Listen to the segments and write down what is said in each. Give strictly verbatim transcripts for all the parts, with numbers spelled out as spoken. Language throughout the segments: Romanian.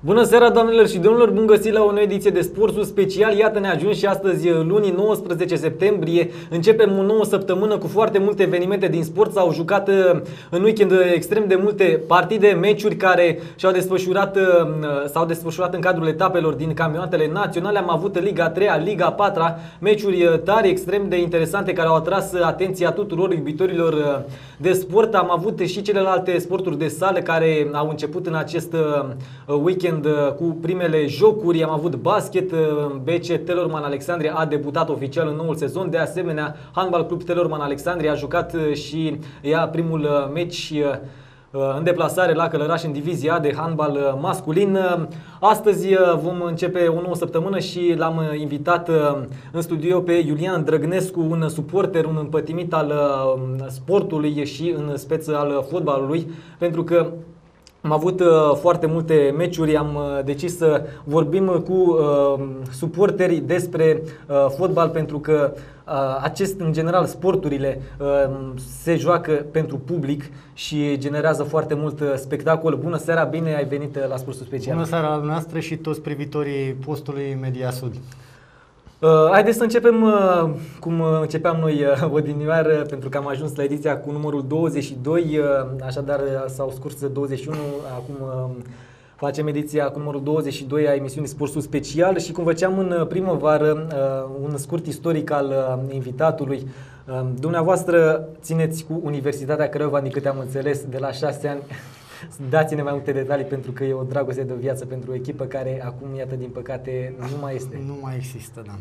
Bună seara, doamnelor și domnilor, bun găsit la o nouă ediție de Sportul Special. Iată, ne ajuns și astăzi, luni nouăsprezece septembrie. Începem o nouă săptămână cu foarte multe evenimente din sport. S-au jucat în weekend extrem de multe partide, meciuri care și-au desfășurat, s-au desfășurat în cadrul etapelor din campionatele naționale. Am avut Liga a treia, Liga a patra, meciuri tari, extrem de interesante, care au atras atenția tuturor iubitorilor de sport. Am avut și celelalte sporturi de sală care au început în acest weekend cu primele jocuri. Am avut basket, B C Telorman Alexandria a debutat oficial în noul sezon. De asemenea, Handbal Club Telorman Alexandria a jucat și ea primul meci în deplasare la Călăraș în divizia A de handbal masculin. Astăzi vom începe o nouă săptămână și l-am invitat în studio pe Iulian Drăgnescu, un suporter, un împătimit al sportului și în speță al fotbalului, pentru că am avut uh, foarte multe meciuri, am uh, decis să vorbim cu uh, suporteri despre uh, fotbal, pentru că uh, acest, în general, sporturile uh, se joacă pentru public și generează foarte mult uh, spectacol. Bună seara, bine ai venit uh, la Sportul Special. Bună seara noastră și toți privitorii postului Media Sud. Uh, haideți să începem uh, cum începeam noi uh, odinioară, pentru că am ajuns la ediția cu numărul douăzeci și doi, uh, așadar s-au scurs douăzeci și unu, acum uh, facem ediția cu numărul douăzeci și doi a emisiunii Sportul Special și cum făceam în primăvară, uh, un scurt istoric al uh, invitatului. Uh, dumneavoastră țineți cu Universitatea Craiova, din câte am înțeles, de la șase ani. Dați-ne mai multe detalii, pentru că e o dragoste de viață pentru o echipă care acum, iată, din păcate, nu mai este. Nu mai există, da.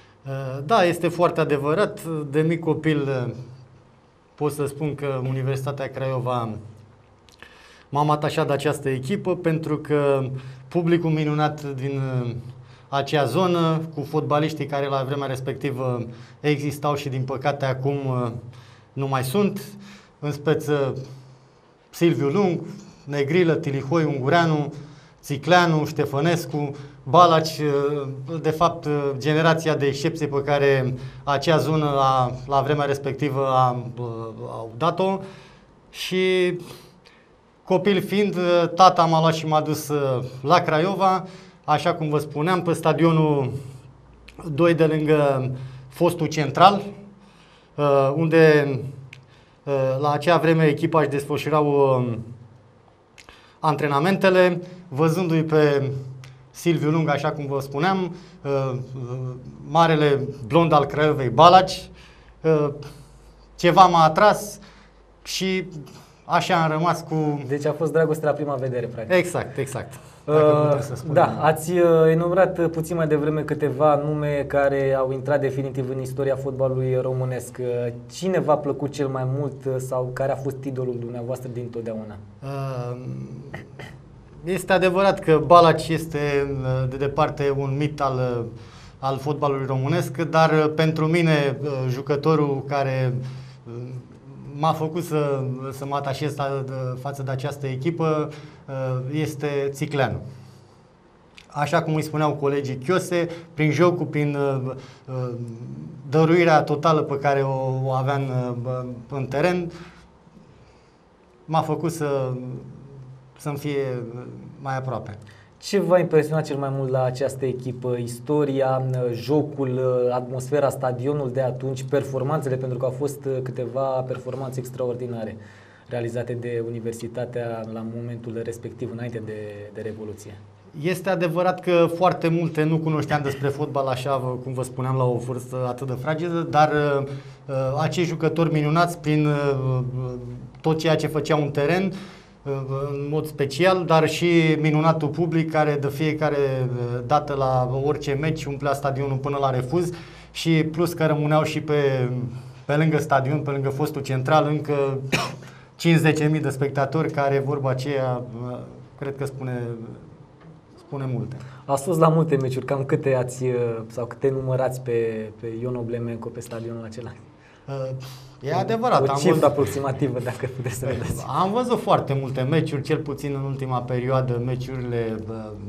Da, este foarte adevărat. De mic copil pot să spun că Universitatea Craiova m-am atașat de această echipă, pentru că publicul minunat din acea zonă, cu fotbaliștii care la vremea respectivă existau și din păcate acum nu mai sunt, în speță Silviu Lung, Negrilă, Tilihoi, Ungureanu, Țicleanu, Ștefănescu, Balaci, de fapt generația de excepție pe care acea zonă a, la vremea respectivă a, au dat-o. Și copil fiind, tata m-a luat și m-a dus la Craiova, așa cum vă spuneam, pe stadionul doi de lângă fostul Central, unde la acea vreme echipa își desfășurau uh, antrenamentele, văzându-i pe Silviu Lung, așa cum vă spuneam, uh, uh, marele blond al Craiovei, Balaci, uh, ceva m-a atras și așa am rămas cu... Deci a fost dragoste la prima vedere, practic. Exact, exact. Uh, da, ați uh, enumerat puțin mai devreme câteva nume care au intrat definitiv în istoria fotbalului românesc. Cine v-a plăcut cel mai mult sau care a fost idolul dumneavoastră dintotdeauna? Uh, este adevărat că Balaci este de departe un mit al, al fotbalului românesc, dar pentru mine jucătorul care m-a făcut să, să mă atașez față de această echipă este Țicleanu. Așa cum îi spuneau colegii Chiose, prin jocul, prin dăruirea totală pe care o, o avea în, în teren, m-a făcut să, să-mi fie mai aproape. Ce v-a impresionat cel mai mult la această echipă? Istoria, jocul, atmosfera, stadionul de atunci, performanțele, pentru că au fost câteva performanțe extraordinare realizate de Universitatea la momentul respectiv, înainte de, de Revoluție. Este adevărat că foarte multe nu cunoșteam despre fotbal, așa cum vă spuneam, la o vârstă atât de fragedă, dar uh, acei jucători minunați prin uh, tot ceea ce făceau în teren, în mod special, dar și minunatul public care de fiecare dată la orice meci umplea stadionul până la refuz, și plus că rămâneau și pe, pe lângă stadion, pe lângă fostul Central, încă cincizeci de mii de spectatori, care vorba aceea cred că spune, spune multe. Ați fost la multe meciuri, cam câte ați sau câte numărați pe, pe Ion Oblemenco pe stadionul acela? E adevărat. O cifră aproximativă, dacă puteți să ne dați. Am văzut foarte multe meciuri, cel puțin în ultima perioadă, meciurile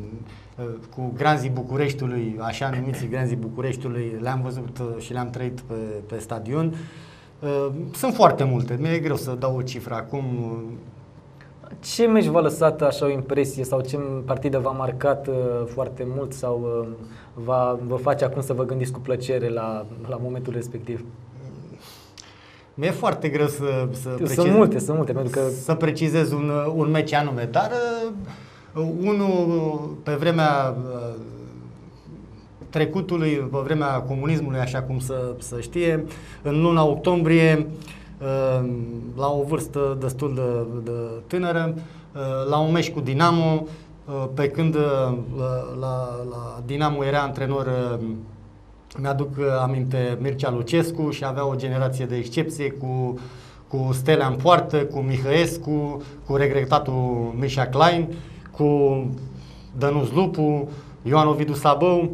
cu Granzii Bucureștiului, așa numiții Granzii Bucureștiului, le-am văzut și le-am trăit pe, pe stadion. Sunt foarte multe, mi-e greu să dau o cifră acum. Ce meci v-a lăsat așa o impresie sau ce partidă v-a marcat uh, foarte mult sau uh, va, vă face acum să vă gândiți cu plăcere la, la momentul respectiv? Mi-e foarte greu să, să, Sunt precizez, multe, sunt multe, pentru că... să precizez un, un meci anume, dar uh, unul pe vremea uh, trecutului, pe vremea comunismului, așa cum să, să știe, în luna octombrie, uh, la o vârstă destul de, de tânără, uh, la un meci cu Dinamo, uh, pe când uh, la, la Dinamo era antrenor, uh, mi-aduc aminte, Mircea Lucescu, și avea o generație de excepție cu, cu Stelea în poartă, cu Mihăescu, cu regretatul Misha Klein, cu Dănuț Lupu, Ioan Ovidiu Sabău.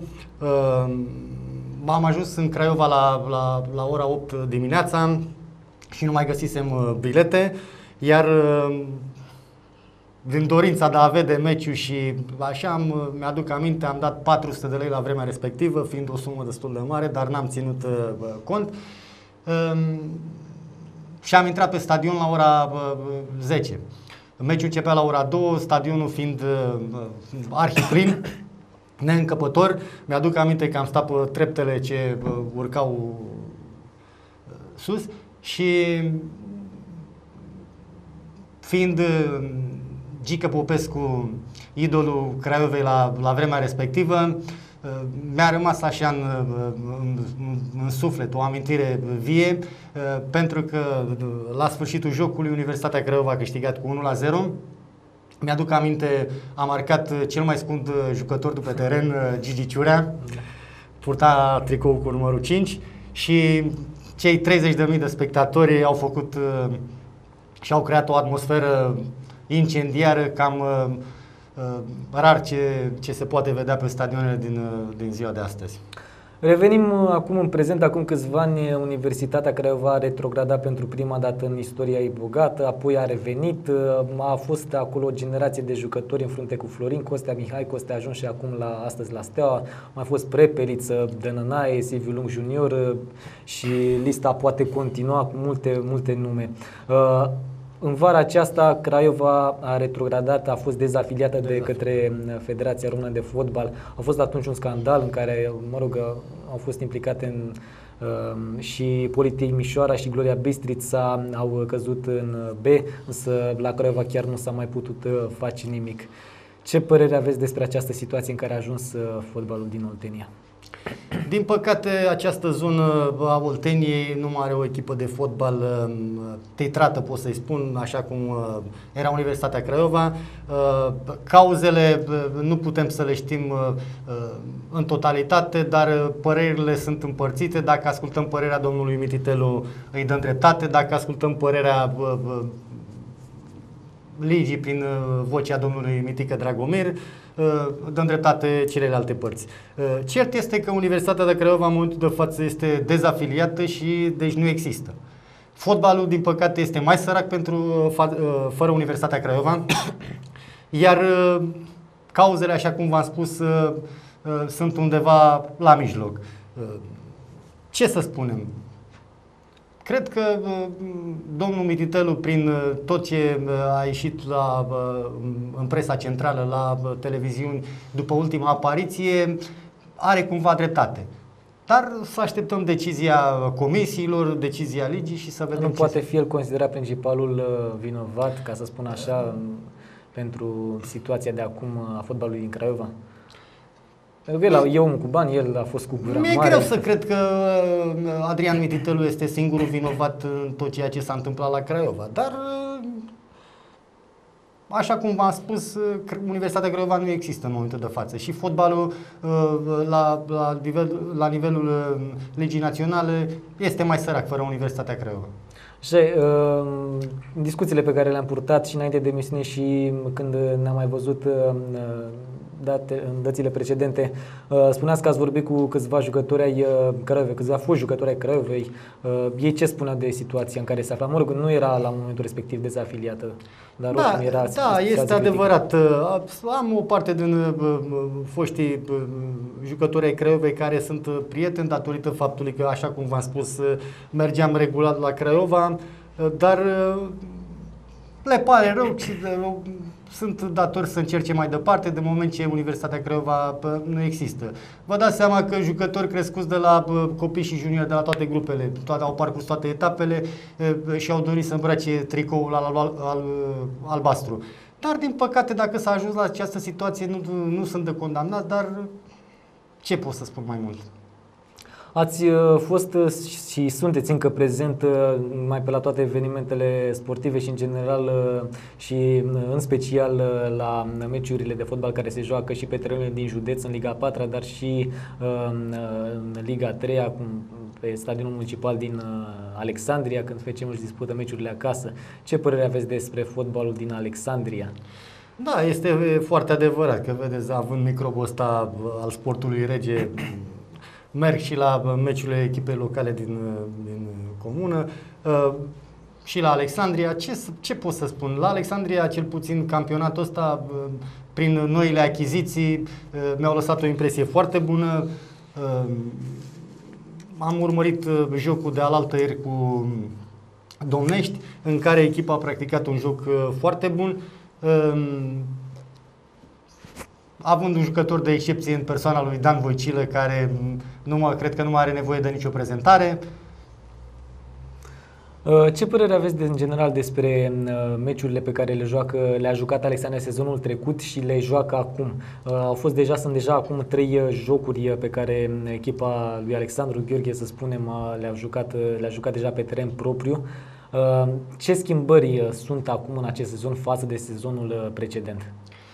Am ajuns în Craiova la, la, la ora opt dimineața și nu mai găsisem bilete, iar din dorința de a vede meciul și așa, am, mi-aduc aminte, am dat patru sute de lei la vremea respectivă, fiind o sumă destul de mare, dar n-am ținut uh, cont. Um, și am intrat pe stadion la ora uh, zece. Meciul începea la ora două, stadionul fiind uh, arhiplin, neîncăpător. Mi-aduc aminte că am stat pe treptele ce uh, urcau uh, sus și fiind uh, Gică Popescu, idolul Craiovei la, la vremea respectivă, mi-a rămas așa în, în, în suflet o amintire vie, pentru că la sfârșitul jocului Universitatea Craiova a câștigat cu unu la zero. Mi-aduc aminte, a marcat cel mai scund jucător de pe teren, Gigi Ciurea, purta tricou cu numărul cinci și cei treizeci de mii de spectatori au făcut și au creat o atmosferă incendiară, cam uh, uh, rar ce, ce se poate vedea pe stadionele din, uh, din ziua de astăzi. Revenim uh, acum în prezent, acum câțiva ani Universitatea Craiova a retrogradat pentru prima dată în istoria ei bogată, apoi a revenit, uh, a fost acolo o generație de jucători în frunte cu Florin Costea, Mihai Costea a ajuns și acum la, astăzi la Steaua, mai fost Prepeliță, Dănănaie, Silviu Lung junior uh, și lista poate continua cu multe, multe nume. Uh, În vara aceasta, Craiova a retrogradat, a fost dezafiliată de către Federația Română de Fotbal. A fost atunci un scandal în care, mă rog, au fost implicate în, uh, și Politehnișoara și Gloria Bistrița au căzut în B, însă la Craiova chiar nu s-a mai putut uh, face nimic. Ce părere aveți despre această situație în care a ajuns uh, fotbalul din Oltenia? Din păcate, această zonă a Olteniei nu mai are o echipă de fotbal uh, titrată, pot să-i spun, așa cum uh, era Universitatea Craiova. Uh, cauzele uh, nu putem să le știm uh, în totalitate, dar uh, părerile sunt împărțite. Dacă ascultăm părerea domnului Mititelu, îi dăm dreptate. Dacă ascultăm părerea uh, uh, ligii prin uh, vocea domnului Mitică Dragomir, dăm dreptate celelalte părți. Cert este că Universitatea de Craiova în momentul de față este dezafiliată și deci nu există. Fotbalul, din păcate, este mai sărac pentru, fără Universitatea Craiova, iar cauzele, așa cum v-am spus, sunt undeva la mijloc. Ce să spunem? Cred că uh, domnul Mititelu, prin uh, tot ce uh, a ieșit la, uh, în presa centrală, la uh, televiziuni, după ultima apariție, are cumva dreptate. Dar să așteptăm decizia comisiilor, decizia ligii și să vedem. Nu ce poate se... fi el considerat principalul uh, vinovat, ca să spun așa, pentru situația de acum a fotbalului din Craiova? Pentru că el e omul cu bani, el a fost cu gura Mi-e mare. greu să cred că Adrian Mititelu este singurul vinovat în tot ceea ce s-a întâmplat la Craiova. Dar, așa cum v-am spus, Universitatea Craiova nu există în momentul de față. Și fotbalul la, la, nivel, la nivelul Ligii Naționale este mai sărac fără Universitatea Craiova. Și uh, discuțiile pe care le-am purtat și înainte de emisiune și când ne-am mai văzut uh, date, în dățile precedente, uh, spuneați că ați vorbit cu câțiva jucători ai uh, Craiovei, câțiva foști jucători ai Craiovei. Uh, ei ce spuneau de situația în care se afla? Mă rog, nu era la momentul respectiv dezafiliată, dar da, oricum era... Da, este adevărat. Uh, am o parte din uh, foștii uh, jucători ai Craiovei care sunt uh, prieteni datorită faptului că, așa cum v-am spus, uh, mergeam regulat la Craiova, uh, dar uh, le pare rău și sunt datori să încerce mai departe, de moment ce Universitatea Craiova nu există. Vă dați seama că jucători crescuți de la copii și juniori, de la toate grupele, toate, au parcurs toate etapele și au dorit să îmbrace tricoul al, al, al, albastru. Dar, din păcate, dacă s-a ajuns la această situație, nu, nu sunt de condamnat, dar ce pot să spun mai mult? Ați fost și sunteți încă prezent mai pe la toate evenimentele sportive și în general și în special la meciurile de fotbal care se joacă și pe terenurile din județ, în Liga a patra, dar și în Liga a treia, pe stadionul municipal din Alexandria, când F C își dispută meciurile acasă. Ce părere aveți despre fotbalul din Alexandria? Da, este foarte adevărat că, vedeți, având microbul ăsta al sportului rege, merg și la meciurile echipei locale din, din comună uh, și la Alexandria. Ce, ce pot să spun? La Alexandria, cel puțin campionatul ăsta, uh, prin noile achiziții, uh, mi-au lăsat o impresie foarte bună. Uh, am urmărit uh, jocul de alaltăieri cu Domnești, în care echipa a practicat un joc uh, foarte bun. Uh, având un jucător de excepție în persoana lui Dan Voicilă, care nu mă, cred că nu mai are nevoie de nicio prezentare. Ce părere aveți de, în general despre meciurile pe care le joacă, le-a jucat Alexandria sezonul trecut și le joacă acum? Au fost deja, sunt deja acum trei jocuri pe care echipa lui Alexandru Gheorghe, să spunem, le-a jucat, le-a jucat deja pe teren propriu. Ce schimbări sunt acum în acest sezon față de sezonul precedent?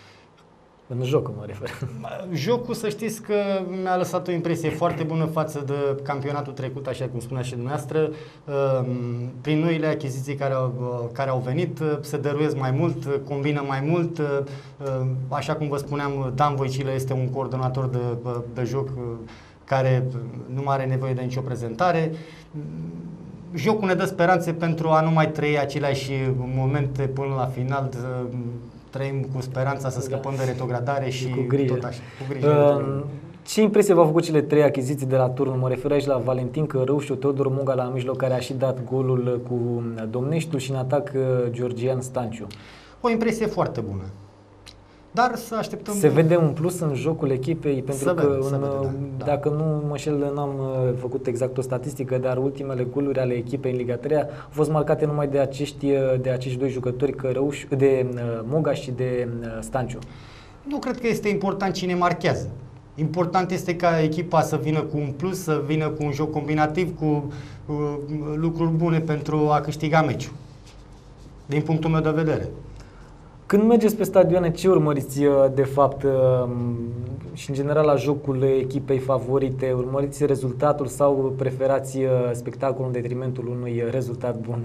În joc mă refer. Jocul, să știți că mi-a lăsat o impresie foarte bună față de campionatul trecut, așa cum spunea și dumneavoastră. Prin noile achiziții care au, care au venit, se dăruiesc mai mult, combină mai mult. Așa cum vă spuneam, Dan Voicilă este un coordonator de, de joc care nu mai are nevoie de nicio prezentare. Jocul ne dă speranțe pentru a nu mai trăi aceleași momente până la final. Trăim cu speranța să scăpăm da. de retrogradare și cu grijă. Tot așa, cu grijă. Uh, ce impresie v-au făcut cele trei achiziții de la turnul? Mă refer aici la Valentin Cărăușu, Teodor Muga la mijloc, care a și dat golul cu Domneștiul, și în atac Georgian Stanciu. O impresie foarte bună. Dar să așteptăm... Se vede un plus în jocul echipei, pentru să că vede, în, vede, da. dacă nu mă înșel, n-am făcut exact o statistică, dar ultimele goluri ale echipei în Liga a treia au fost marcate numai de acești, de acești doi jucători, Cărăuș, de Moga și de Stanciu. Nu cred că este important cine marchează. Important este ca echipa să vină cu un plus, să vină cu un joc combinativ, cu uh, lucruri bune pentru a câștiga meciul. Din punctul meu de vedere. Când mergeți pe stadioane, ce urmăriți de fapt și în general la jocul echipei favorite? Urmăriți rezultatul sau preferați spectacolul în detrimentul unui rezultat bun?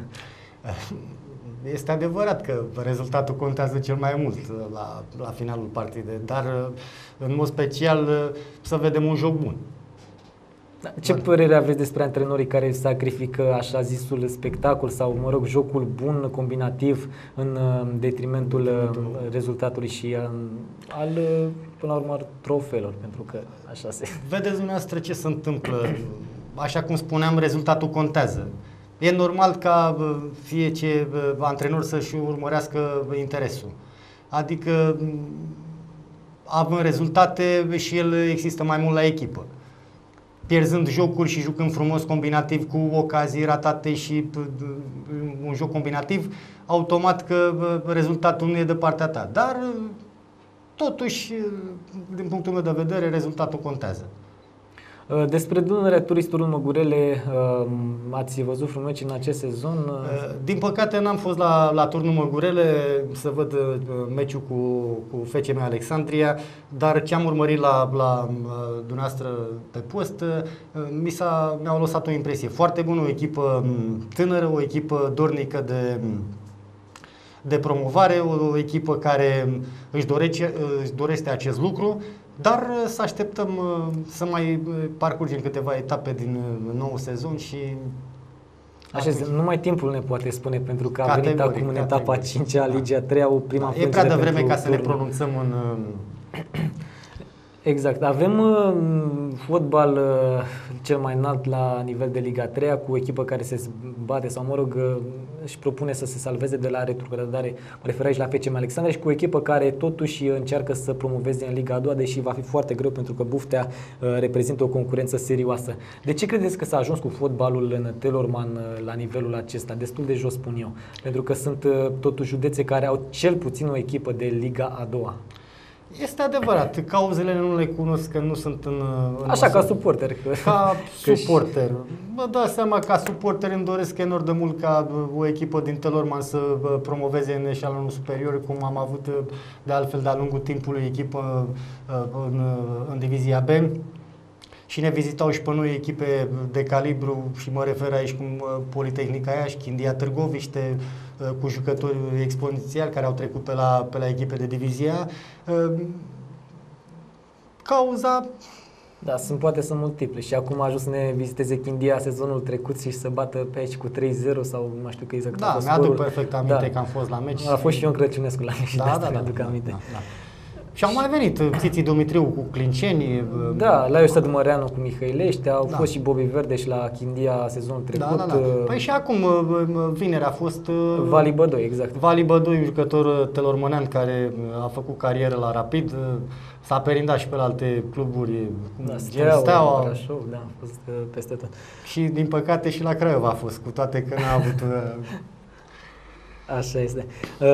Este adevărat că rezultatul contează cel mai mult la, la finalul partidei, dar în mod special să vedem un joc bun. Ce părere aveți despre antrenorii care sacrifică așa zisul spectacol sau, mă rog, jocul bun, combinativ, în detrimentul rezultatului și al, până la urmă, trofeelor, pentru că așa se... Vedeți dumneavoastră ce se întâmplă. Așa cum spuneam, rezultatul contează. E normal ca fie ce antrenor să-și urmărească interesul. Adică, având rezultate, și el există mai mult la echipă. Pierzând jocuri și jucând frumos combinativ cu ocazii ratate și un joc combinativ, automat că rezultatul nu e de partea ta. Dar, totuși, din punctul meu de vedere, rezultatul contează. Despre Dunărea Turistul Măgurele, ați văzut frumeci în acest sezon? Din păcate n-am fost la, la turnul Măgurele să văd meciul cu, cu F C M Alexandria, dar ce am urmărit la, la dumneavoastră pe post, mi s-a, mi-au lăsat o impresie foarte bună, o echipă tânără, o echipă dornică de, de promovare, o echipă care își dorește, își dorește acest lucru. Dar să așteptăm să mai parcurgem câteva etape din nou sezon și... Așa, numai timpul ne poate spune, pentru că a venit acum în etapa a cincea a Ligii a treia, o prima da, e prea devreme ca să ne pronunțăm în... Exact. Avem uh, fotbal uh, cel mai înalt la nivel de Liga trei, cu o echipă care se bate sau, mă rog, își propune să se salveze de la retrogradare, mă refer aici la F C M Alexandria, și cu o echipă care totuși încearcă să promoveze în Liga a doua, deși va fi foarte greu pentru că Buftea uh, reprezintă o concurență serioasă. De ce credeți că s-a ajuns cu fotbalul în Telorman uh, la nivelul acesta, destul de jos, spun eu? Pentru că sunt uh, totuși județe care au cel puțin o echipă de Liga a doua. Este adevărat, cauzele nu le cunosc, că nu sunt în... în Așa, ca suporter. Ca suporter. Vă dați seama, ca suporter îmi doresc enorm de mult ca o echipă din Telorman să promoveze în eșalonul superior, cum am avut de altfel de-a lungul timpului echipă în, în divizia B. Și ne vizitau și pe noi echipe de calibru, și mă refer aici cum Politehnica Iași, Chindia Târgoviște, cu jucători exponențiali care au trecut pe la, pe la echipe de divizia. Cauza... Da, sunt, poate sunt multiple, și acum a ajuns să ne viziteze Chindia sezonul trecut și să bată pe aici cu trei zero sau nu știu că exact. Da, mi-aduc perfect aminte, da, că am fost la meci. A fost și eu în Crăciunescu la meci, da, de asta da, mi-aduc da, aminte. Da, da. Și au mai venit Țiții Dumitriu cu Clinceni. Da, la Iostă Dumăreanu cu Mihăilești, au da. fost și Bobby Verde și la Chindia sezonul trecut. Da, da, da. Păi și acum, vineri a fost... Vali Bădoi, exact. Vali Bădoi, un jucător telormănean care a făcut carieră la Rapid, s-a perindat și pe alte cluburi, da, Steaua, Steaua, Brașov, da, a fost peste tot. Și din păcate și la Craiova a fost, cu toate că n-a avut... Așa este.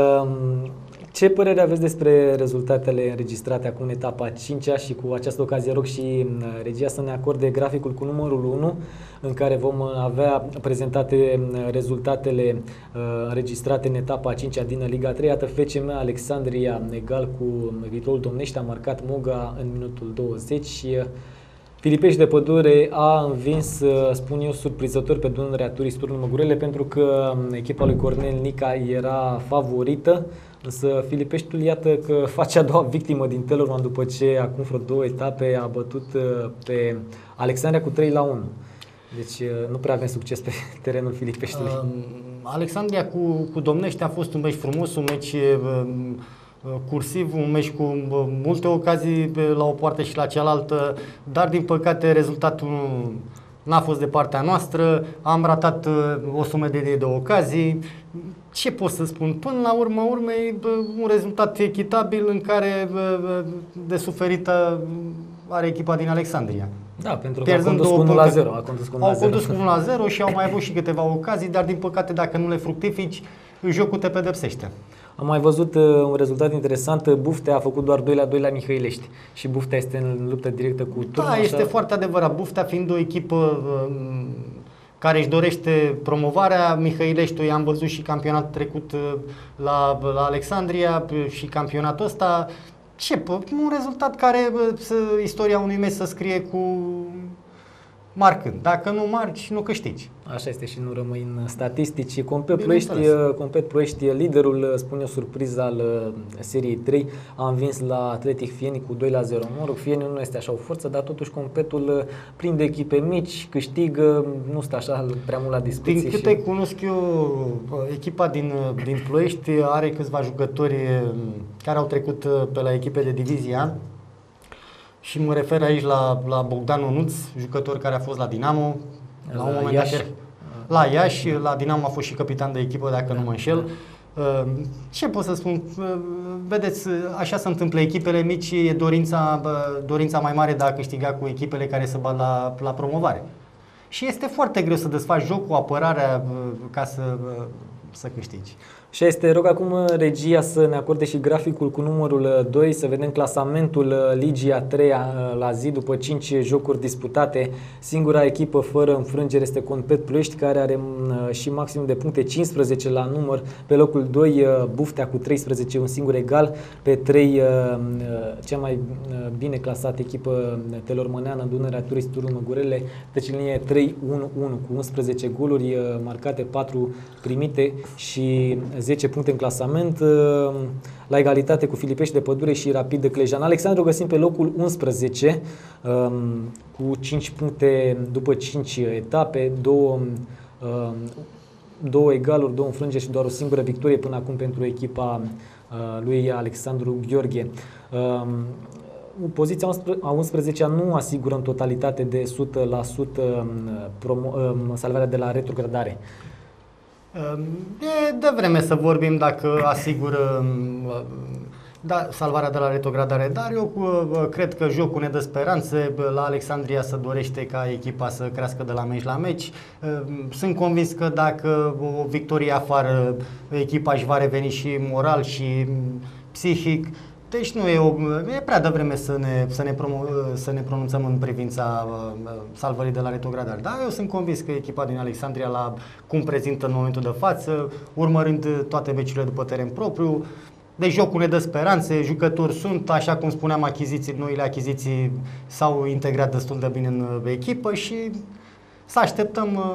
Ce părere aveți despre rezultatele înregistrate acum în etapa a cincea, și cu această ocazie rog și regia să ne acorde graficul cu numărul unu, în care vom avea prezentate rezultatele înregistrate în etapa a cincea din Liga trei. Iată, F C M Alexandria egal cu Viitorul Domnești, a marcat Moga în minutul douăzeci și Filipești de Pădure a învins, spun eu, surprinzător pe Dunărea Turist Turnul Măgurele, pentru că echipa lui Cornel Nica era favorită, însă Filipeștiul, iată că face a doua victimă din Telorman după ce acum vreo două etape a bătut pe Alexandria cu trei la unu. Deci nu prea avem succes pe terenul Filipeștiului. Uh, Alexandria cu, cu Domnești a fost un meci frumos, un meci uh, cursiv, un meci cu multe ocazii la o parte și la cealaltă, dar din păcate rezultatul n-a fost de partea noastră, am ratat o sumedenie de ocazii. Ce pot să spun? Până la urmă urmei, un rezultat echitabil în care de suferită are echipa din Alexandria. Da, pentru că a condus cu unu la zero. A condus cu unu la zero și au mai avut și câteva ocazii, dar din păcate dacă nu le fructifici, jocul te pedepsește. Am mai văzut uh, un rezultat interesant. Buftea a făcut doar doi la doi la Mihăilești și Buftea este în luptă directă cu Turnu. Da, este așa... foarte adevărat. Buftea fiind o echipă uh, care își dorește promovarea, Mihăileștiul i-am văzut și campionatul trecut uh, la, la Alexandria și campionatul ăsta. Ce? Un rezultat care uh, istoria unui meci să scrie cu marcând. Dacă nu marci, nu câștigi. Așa este și nu rămâi în statistici. Complet Ploiești, Complet Ploiești, liderul, spun eu, surpriză al seriei trei, a învins la Atletic Fieni cu doi la zero. Mă rog, Fieni nu este așa o forță, dar totuși Completul prinde echipe mici, câștigă, nu stă așa prea mult la discuție. Din câte și... cunosc eu, echipa din, din Ploiești are câțiva jucători care au trecut pe la echipe de divizia. Și mă refer aici la, la Bogdan Onuț, jucător care a fost la Dinamo, la, la un moment Iași. dat la Iași, la Dinamo a fost și capitan de echipă, dacă da, nu mă înșel. Da. Ce pot să spun? Vedeți, așa se întâmplă, echipele mici, e dorința, dorința mai mare de a câștiga cu echipele care se bat la, la promovare. Și este foarte greu să desfaci jocul, apărarea, ca să, să câștigi. Și este, rog acum regia să ne acorde și graficul cu numărul doi, să vedem clasamentul Ligii a treia la zi după cinci jocuri disputate. Singura echipă fără înfrângere este Complet Ploiești, care are și maximum de puncte, cincisprezece la număr. Pe locul doi Buftea cu treisprezece, un singur egal. Pe trei cea mai bine clasată echipă telormăneană, Dunărea Turist Turnul Măgurele, deci linie trei unu unu cu unsprezece goluri marcate, patru primite și zece puncte în clasament, la egalitate cu Filipești de Pădure și Rapid de Clejan. Alexandru găsim pe locul unsprezece cu cinci puncte după cinci etape, două, două egaluri, două înfrângeri și doar o singură victorie până acum pentru echipa lui Alexandru Gheorghe. poziția a unsprezecea nu asigură în totalitate de o sută la sută promo, salvarea de la retrogradare. E de vreme să vorbim dacă asigură da, salvarea de la retrogradare, dar eu cred că jocul ne dă speranțe. La Alexandria se dorește ca echipa să crească de la meci la meci. Sunt convins că dacă o victorie afară, echipa își va reveni și moral și psihic. Deci nu e, o, e prea devreme să ne, să, ne promo, să ne pronunțăm în privința uh, salvării de la retrogradare. Dar eu sunt convins că echipa din Alexandria, la cum prezintă în momentul de față, urmărind toate meciurile după teren propriu, deci jocul ne dă speranțe, jucători sunt, așa cum spuneam, achiziții, noile achiziții s-au integrat destul de bine în echipă și să așteptăm uh,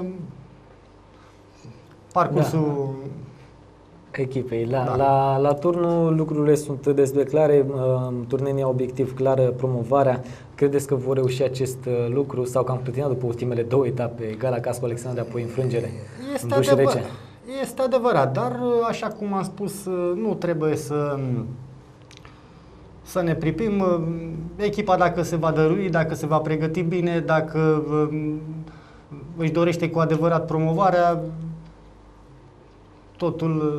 parcursul... Da. Echipei. La, da. la, la turnul lucrurile sunt destul de clare, turnenia obiectiv clară, promovarea. Credeți că vor reuși acest lucru sau că am plătinat după ultimele două etape, Gala Casco Alexandria, apoi înfrângere? Este, adevăr, este adevărat, dar așa cum am spus, nu trebuie să, să ne pripim. Echipa, dacă se va dărui, dacă se va pregăti bine, dacă își dorește cu adevărat promovarea, totul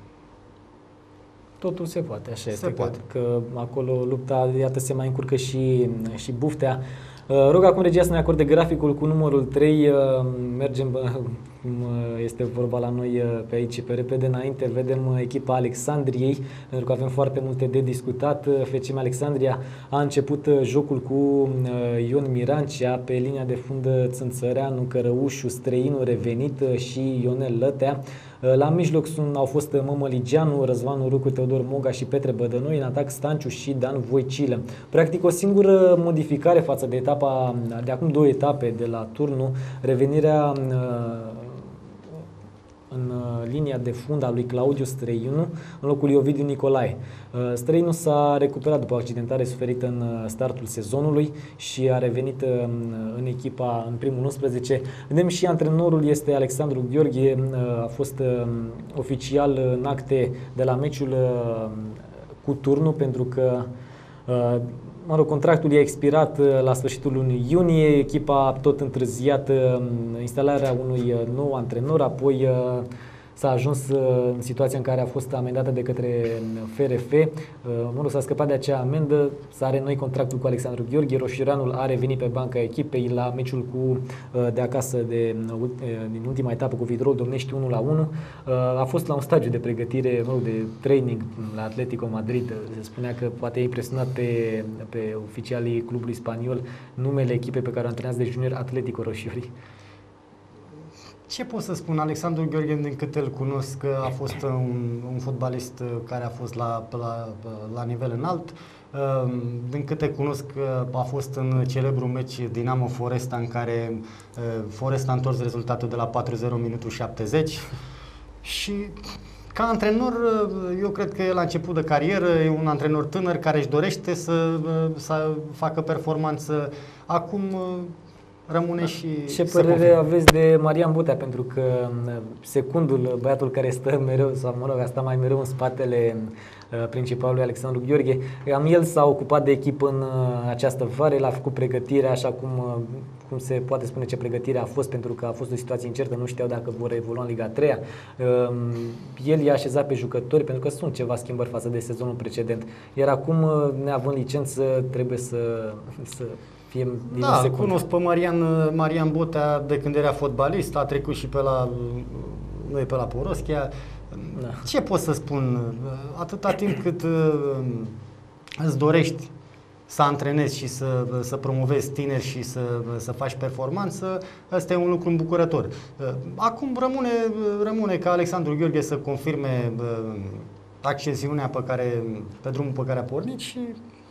totul se poate, așa se este, poate. Că acolo lupta, iată, se mai încurcă și, și buftea. Rog acum regia să ne acorde graficul cu numărul trei, mergem, cum este vorba la noi pe aici, pe repede înainte, vedem echipa Alexandriei, pentru că avem foarte multe de discutat. F C M Alexandria a început jocul cu Ion Mirancea, pe linia de fund Țânțăreanu, Cărăușu, Străinu revenit și Ionel Lătea. La mijloc sunt, au fost Mămăligeanu, Răzvan Rucu, Teodor Moga și Petre Bădănoi, în atac Stanciu și Dan Voicilă. Practic o singură modificare față de etapa, de acum două etape de la turnul, revenirea în linia de fund a lui Claudiu Străinu în locul lui Ovidiu Nicolae. Străinu s-a recuperat după o accidentare suferită în startul sezonului și a revenit în echipa în primul unsprezece. Vedem și antrenorul este Alexandru Gheorghe, a fost oficial în acte de la meciul cu turnul, pentru că mă rog, contractul i-a expirat la sfârșitul lunii iunie, echipa a tot întârziat instalarea unui nou antrenor, apoi s-a ajuns în situația în care a fost amendată de către F R F. Mă rog, s-a scăpat de acea amendă, s-a renoi contractul cu Alexandru Gheorghe, roșiranul a revenit pe banca echipei la meciul cu, de acasă de, din ultima etapă cu Vidrol Domnești unu la unu. A fost la un stagiu de pregătire, mă rog, de training la Atletico Madrid. Se spunea că poate a impresionat pe, pe oficialii clubului spaniol numele echipei pe care o antrenează de junior, Atletico Roșiorii. Ce pot să spun? Alexandru Gheorghe, din câte îl cunosc, a fost un, un fotbalist care a fost la, la, la nivel înalt. Din câte cunosc, a fost în celebrul meci Dinamo Foresta, în care Foresta a întors rezultatul de la patru zero minutul șaptezeci. Și ca antrenor, eu cred că e la început de carieră, e un antrenor tânăr care își dorește să, să facă performanță. Acum rămâne și... Ce părere aveți de Marian Botea? Pentru că secundul, băiatul care stă mereu, sau mă rog, a stat mai mereu în spatele principalului Alexandru Gheorghe, am el s-a ocupat de echipă în această vară, el a făcut pregătirea așa cum, cum se poate spune ce pregătire a fost, pentru că a fost o situație incertă, nu știau dacă vor evolua în Liga a treia. El i-a așezat pe jucători, pentru că sunt ceva schimbări față de sezonul precedent. Iar acum, neavând licență, trebuie să... să fie din da, secund. Cunosc pe Marian, Marian Botea de când era fotbalist, a trecut și pe la noi pe la Poroschia. Da. Ce pot să spun? Atâta timp cât uh, îți dorești să antrenezi și să, să promovezi tineri și să, să faci performanță, ăsta e un lucru îmbucurător. Uh, acum rămâne, rămâne ca Alexandru Gheorghe să confirme uh, accesiunea pe care, pe drumul pe care a pornit și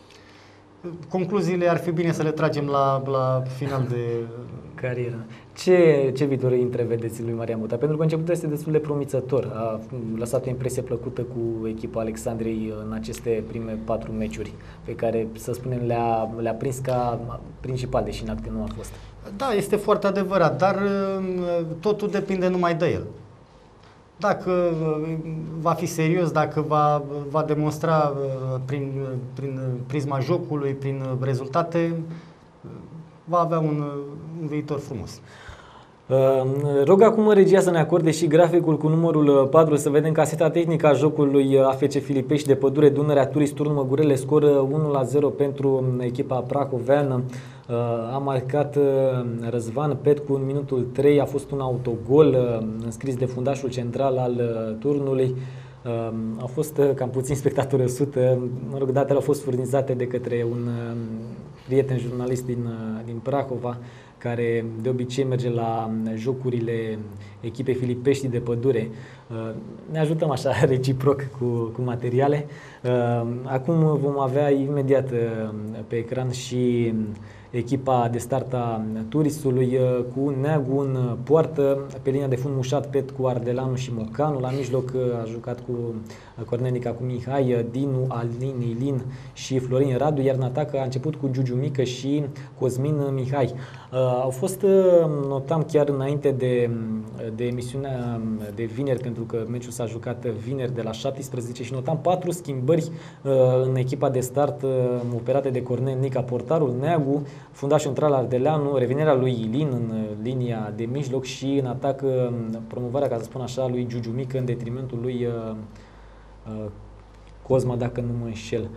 concluziile ar fi bine să le tragem la, la final de carieră. Ce, ce viitor îi întrevedeți lui Marian Botea? Pentru că începutul este destul de promițător. A lăsat o impresie plăcută cu echipa Alexandriei în aceste prime patru meciuri, pe care, să spunem, le-a, le-a prins ca principal, deși în acte nu a fost. Da, este foarte adevărat, dar totul depinde numai de el. dacă va fi serios, dacă va, va demonstra prin, prin prisma jocului, prin rezultate, va avea un, un viitor frumos. Uh, rog acum regia să ne acorde și graficul cu numărul patru, să vedem caseta tehnică a jocului A F C Filipești de Pădure Dunărea Turist Turnul Măgurele, scor unu la zero pentru echipa prahoveană. Uh, a marcat uh, Răzvan Petcu în minutul trei, a fost un autogol uh, înscris de fundașul central al uh, turnului. Uh, au fost uh, cam puțin spectatori o sută, mă rog, datele au fost furnizate de către un uh, prieten jurnalist din, uh, din Prahova, care de obicei merge la jocurile echipei Filipești de Pădure. Ne ajutăm așa reciproc cu, cu materiale. Acum vom avea imediat pe ecran și echipa de start a Turistului cu Neagu în poartă, pe linia de fund Mușat, Petcu, Ardelanu și Mocanu. La mijloc a jucat cu Cornenica, cu Mihai, Dinu, Alin, Ilin și Florin Radu, iar în atac a început cu Giugiu Mică și Cosmin Mihai. Au fost, notam chiar înainte de, de emisiunea de vineri, pentru că meciul s-a jucat vineri de la șaptesprezece, și notam patru schimbări în echipa de start operate de Cornel Nica, portarul Neagu, fundaș central Ardeleanu, revenirea lui Ilin în linia de mijloc și în atac promovarea, ca să spun așa, lui Giugiu Mică în detrimentul lui Cosma, dacă nu mă înșel.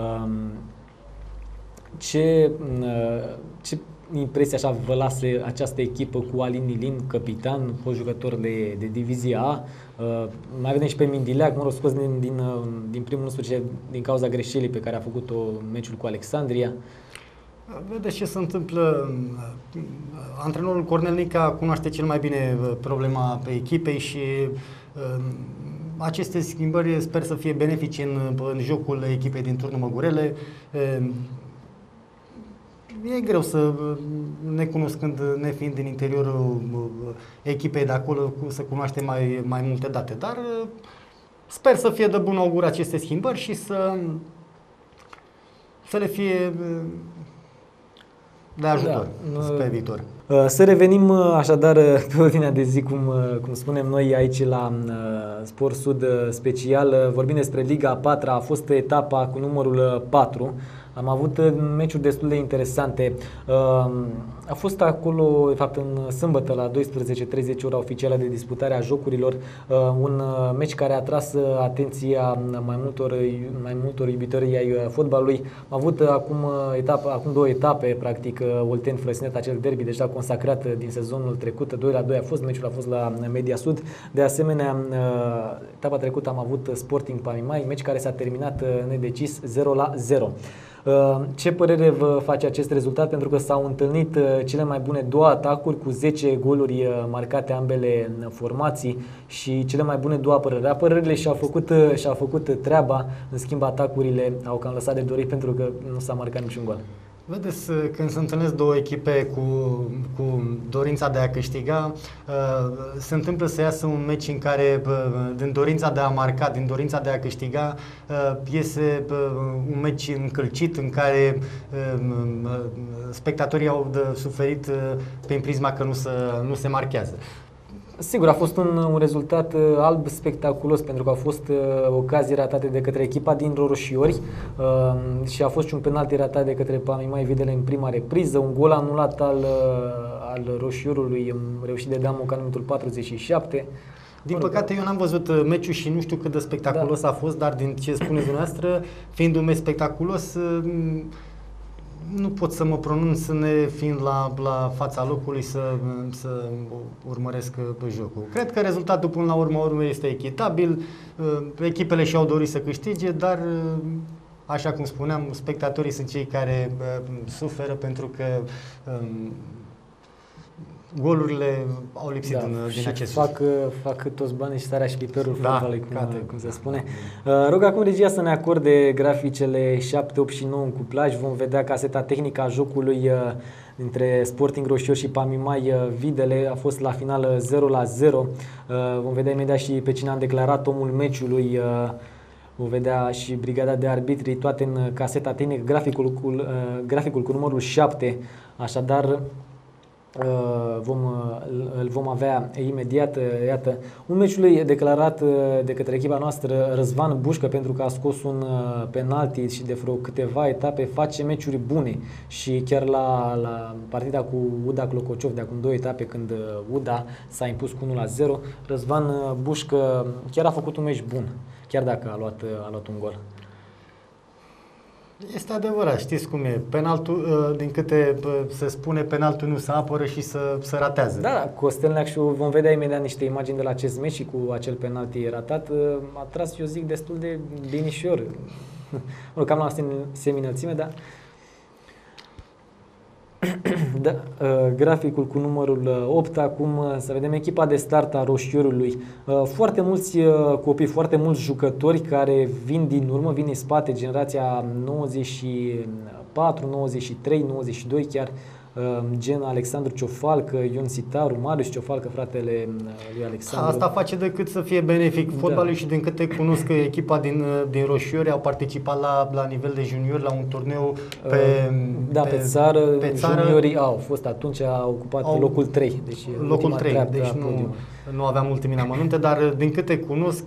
Ce, ce impresie așa vă lasă această echipă cu Alin Ilin, capitan, fost jucător de, de divizia A? Mai vedem și pe Mindileac, mă rog, scos din, din, din primul unsprezece din cauza greșelii pe care a făcut-o meciul cu Alexandria. Vedeți ce se întâmplă. Antrenorul Cornel Nica cunoaște cel mai bine problema pe echipei și aceste schimbări sper să fie benefice în, în jocul echipei din Turnul Măgurele. E greu să, necunoscând, nefiind din interiorul echipei de acolo, să cunoaște mai, mai multe date, dar sper să fie de bun augur aceste schimbări și să, să le fie de ajutor, da, pe viitor. Să revenim așadar pe ordinea de zi, cum, cum spunem noi aici la Sport Sud Special. Vorbim despre Liga a patra, a fost etapa cu numărul patru. Am avut meciuri destul de interesante. A fost acolo, de fapt, în sâmbătă la douăsprezece și treizeci, ora oficială de disputare a jocurilor, un meci care a atras atenția mai multor, mai multor iubitori ai fotbalului. Am avut acum, etapa, acum două etape, practic, Olteni-Frăsinet, acel derby deja consacrat din sezonul trecut. doi la doi a fost, meciul a fost la Media Sud. De asemenea, etapa trecută am avut Sporting Pamimai, meci care s-a terminat nedecis zero la zero. Ce părere vă face acest rezultat? Pentru că s-au întâlnit cele mai bune două atacuri cu zece goluri marcate ambele formații și cele mai bune două apărări. Apărările și-au făcut, și-au făcut treaba, în schimb atacurile au cam lăsat de dorit pentru că nu s-a marcat niciun gol. Vedeți, când se întâlnesc două echipe cu, cu dorința de a câștiga, se întâmplă să iasă un meci în care, din dorința de a marca, din dorința de a câștiga, iese un meci încălcit în care spectatorii au de suferit prin prisma că nu se, nu se marchează. Sigur, a fost un, un rezultat uh, alb spectaculos, pentru că au fost uh, ocazii ratate de către echipa din Roroșiori uh, și a fost și un penalti ratat de către Pamimai Videle în prima repriză, un gol anulat al, uh, al Roșiorului, reușit de Damu ca minutul patruzeci și șapte. Din păcate eu n-am văzut meciul și nu știu cât de spectaculos da. a fost, dar din ce spuneți dumneavoastră, fiind un meci spectaculos, nu pot să mă pronunț nefiind la, la fața locului să, să urmăresc pe jocul. Cred că rezultatul până la urmă, urmă este echitabil, echipele și-au dorit să câștige, dar așa cum spuneam, spectatorii sunt cei care suferă pentru că um, golurile au lipsit da, din, din acest fac, fac toți banii și starea și piperul da, fotbalului, cum, cum se spune. Uh, rog acum regia să ne acorde graficele șapte, opt și nouă în cuplaj. Vom vedea caseta tehnică a jocului uh, dintre Sporting Roșiori și Pamimai uh, Videle. A fost la final zero la zero. Uh, vom vedea imediat și pe cine a declarat omul meciului. Uh, Vom vedea și brigada de arbitri, toate în caseta tehnică, graficul cu, uh, graficul cu numărul șapte. Așadar, vom, îl vom avea imediat. Iată, un meciului declarat de către echipa noastră Răzvan Bușcă, pentru că a scos un penalti și de vreo câteva etape face meciuri bune și chiar la, la partida cu Uda Clocociov de acum două etape, când Uda s-a impus cu unu la zero, Răzvan Bușcă chiar a făcut un meci bun, chiar dacă a luat, a luat un gol. Este adevărat, știți cum e. Penaltul, din câte se spune, penaltul nu se apără și se, se ratează. Da, Costel Neacșu, vom vedea imediat niște imagini de la acest meci și cu acel penalti ratat, a tras, eu zic, destul de binișor. Cam la seminălțime, dar... Da, graficul cu numărul opt, acum să vedem echipa de start a Roșiorului. Foarte mulți copii, foarte mulți jucători care vin din urmă, vin în spate, generația nouăzeci și patru, nouăzeci și trei, nouăzeci și doi chiar, gen Alexandru Ciofalcă, Ion Sitaru, Marius Ciofalcă, fratele lui Alexandru. Asta face decât să fie benefic fotbalului, da. Și din câte cunosc că echipa din, din Roșiori au participat la, la nivel de juniori la un turneu pe, da, pe, pe țară, pe țară. Juniorii au fost atunci, au ocupat au, locul trei. Deci locul trei, deci nu, nu aveam mulțimile amănunte, dar din câte cunosc,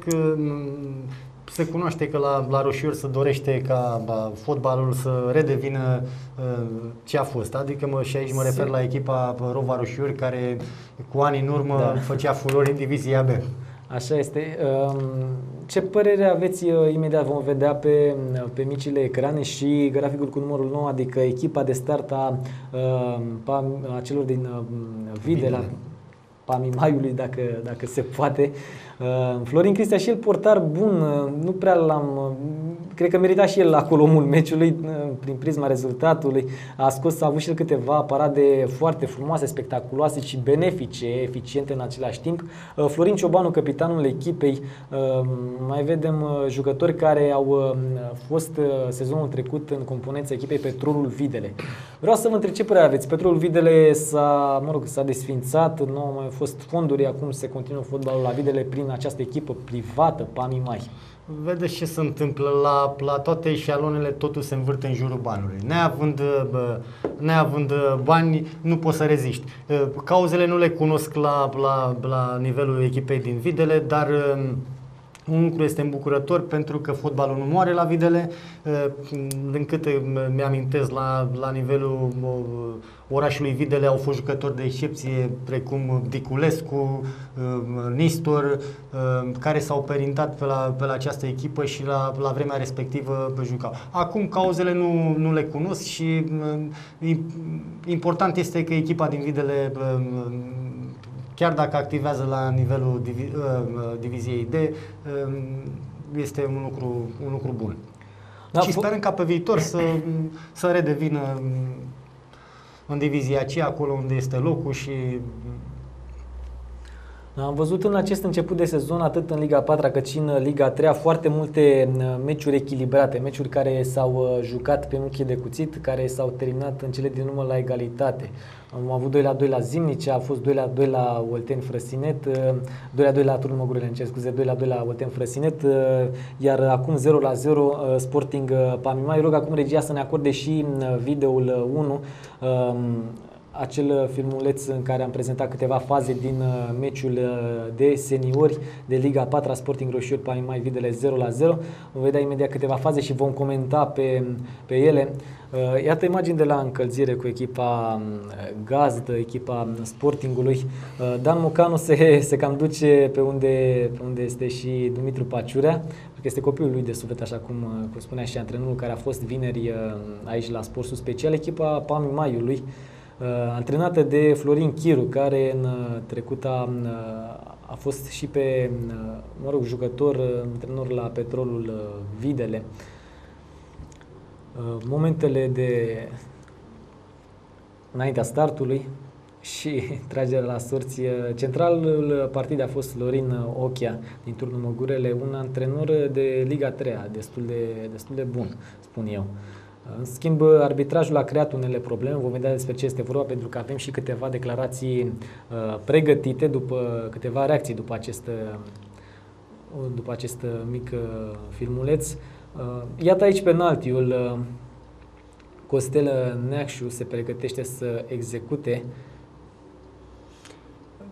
se cunoaște că la, la Roșiori se dorește ca ba, fotbalul să redevină uh, ce a fost. Adică mă, și aici mă refer la echipa Rova Roșiori, care cu ani în urmă da. făcea furori în divizia B. Așa este. Ce părere aveți? Imediat vom vedea pe, pe micile ecrane și graficul cu numărul nouă, adică echipa de start a, a, a celor din Videla, Pamimaiului, dacă, dacă se poate. Florin Cristea și el portar bun, nu prea l-am, cred că merita și el acolo mult meciului prin prisma rezultatului. A scos, a avut și el câteva parade foarte frumoase, spectaculoase și benefice, eficiente în același timp. Florin Ciobanu, capitanul echipei, mai vedem jucători care au fost sezonul trecut în componența echipei Petrolul Videle. Vreau să vă întreb ce părere aveți. Petrolul Videle s-a, mă rog, s-a desfințat, nu au mai fost fonduri, acum se continuă fotbalul la Videle prin această echipă privată, Pamimai. Vedeți ce se întâmplă la, la toate eșalonele, totul se învârte în jurul banului. Neavând, neavând bani, nu poți să reziști. Cauzele nu le cunosc la, la, la nivelul echipei din Videle, dar un lucru este îmbucurător, pentru că fotbalul nu moare la Videle. Din câte mi-amintesc, la, la nivelul orașului Videle au fost jucători de excepție precum Diculescu, Nistor, care s-au perintat pe la, pe la această echipă și la, la vremea respectivă jucau. Acum cauzele nu, nu le cunosc și important este că echipa din Videle, chiar dacă activează la nivelul divi, diviziei D, este un lucru, un lucru bun. Da, și sperăm ca pe viitor să, să redevină în divizia aceea, acolo unde este locul. Și am văzut în acest început de sezon, atât în Liga a patra cât și în Liga a treia, foarte multe meciuri echilibrate, meciuri care s-au jucat pe muchie de cuțit, care s-au terminat în cele din urmă la egalitate. Am avut doi la doi la Zimnice, a fost doi la doi la Olteni Frăsinet, doi la doi la Turnul Măgurile, îmi cer scuze, doi la doi la Olteni Frăsinet, iar acum zero la zero Sporting Pamimai. Rog acum regia să ne acorde și videoul unu, acel filmuleț în care am prezentat câteva faze din meciul de seniori de Liga a patra, Sporting Roșiori Pamimai Videle zero la zero. Vom vedea imediat câteva faze și vom comenta pe, pe ele. Iată imagini de la încălzire cu echipa gazdă, echipa Sportingului. Dan Mocanu se, se cam duce pe unde, pe unde este și Dumitru Paciurea, pentru că este copilul lui de suflet, așa cum, cum spunea și antrenorul, care a fost vineri aici la Sportul Special, echipa Pamimaiului, antrenată de Florin Chiru, care în trecut a, a fost și pe, mă rog, jucător, antrenor la Petrolul Videle. Momentele de înaintea startului și tragerea la sorți. Centralul partidei a fost Florin Ochia din Turnul Măgurele, un antrenor de Liga a treia, destul de, destul de bun, spun eu. În schimb, arbitrajul a creat unele probleme, vom vedea despre ce este vorba, pentru că avem și câteva declarații uh, pregătite, după câteva reacții după acest, uh, după acest mic uh, filmuleț. Uh, iată aici penaltiul, uh, Costel Neacșu se pregătește să execute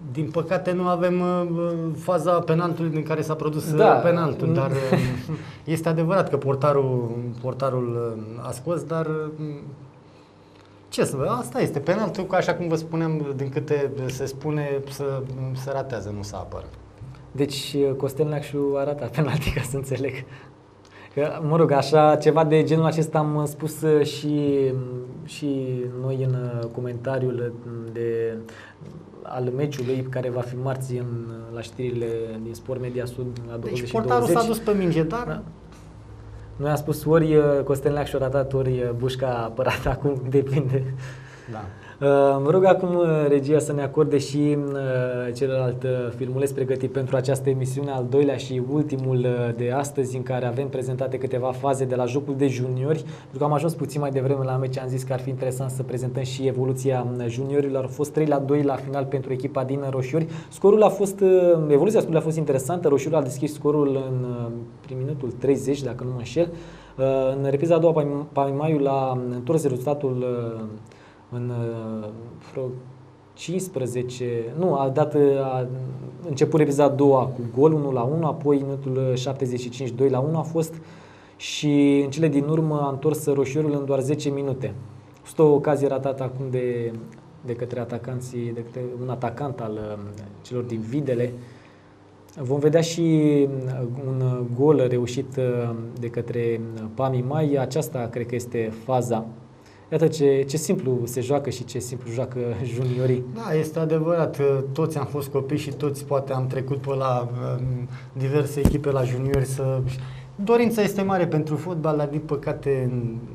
Din păcate nu avem uh, faza penaltului din care s-a produs Da. penaltul, dar uh, este adevărat că portarul, portarul uh, a scos, dar uh, ce să vă, asta este penaltul, că așa cum vă spuneam, din câte se spune, să, se ratează, nu se apără. Deci Costel Neacșu a ratat penalti, ca să înțeleg. Că, mă rog, așa, ceva de genul acesta am spus și, și noi în comentariul de, al meciului, care va fi marți în, la știrile din Sport Media Sud la douăzeci și Deci portarul douăzeci. s-a dus pe minge, dar... Da. Noi am spus ori Costel Neacșu a ratat, ori Bușca a apărat, acum depinde. Da. Mă rog acum regia să ne acorde și celălalt filmuleț pregătit pentru această emisiune, al doilea și ultimul de astăzi, în care avem prezentate câteva faze de la jocul de juniori. Pentru că am ajuns puțin mai devreme la meci, am zis că ar fi interesant să prezentăm și evoluția juniorilor. Au fost trei la doi la final pentru echipa din Roșiori. Scorul a fost, evoluția scorului a fost interesantă. Roșiorul a deschis scorul în prin minutul treizeci, dacă nu mă înșel. În repriza a doua, Pamimaiu l-a întors rezultatul în vreo cincisprezece, nu, a dat, a început repriza a doua cu gol unu la unu, apoi în minutul șaptezeci și cinci doi la unu a fost și în cele din urmă a întors Roșiorul în doar zece minute. A fost o ocazie ratată acum de, de către atacanții, de către un atacant al celor din Videle. Vom vedea și un gol reușit de către Pamimai. Aceasta cred că este faza. Iată ce, ce simplu se joacă și ce simplu joacă juniorii. Da, este adevărat. Toți am fost copii și toți poate am trecut pe la um, diverse echipe la juniori. Să... Dorința este mare pentru fotbal, dar din păcate,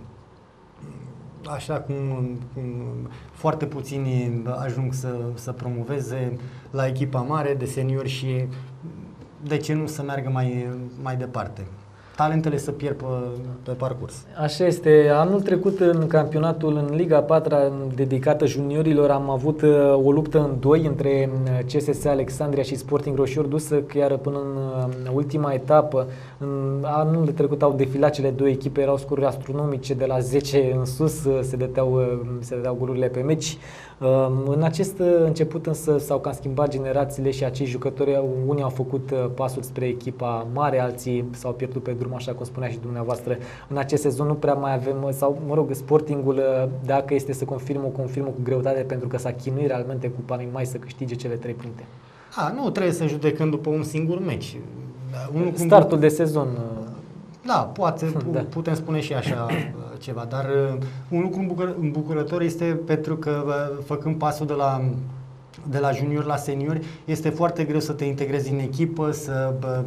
așa cum, cum foarte puțini ajung să, să promoveze la echipa mare de seniori și de ce nu să meargă mai, mai departe. Talentele să pierd pe, pe parcurs. Așa este. Anul trecut în campionatul în Liga a patra dedicată juniorilor am avut o luptă în doi între C S S Alexandria și Sporting Roșiori, dusă chiar până în ultima etapă. În anul trecut au defilat cele două echipe, erau scoruri astronomice de la zece în sus, se dădeau, se dădeau golurile pe meci. În acest început însă s-au cam schimbat generațiile și acei jucători, unii au făcut pasul spre echipa mare, alții s-au pierdut pe drum, așa cum spunea și dumneavoastră. În acest sezon nu prea mai avem, sau mă rog, Sportingul, dacă este să confirmă, o confirmă cu greutate, pentru că s-a chinuit realmente cu Pamimai să câștige cele trei puncte. A, nu trebuie să judecăm după un singur meci. Unul Startul cum... de sezon. Da, poate, da. putem spune și așa ceva, dar un lucru îmbucur- îmbucurător este pentru că făcând pasul de la, de la junior la seniori, este foarte greu să te integrezi în echipă, să bă,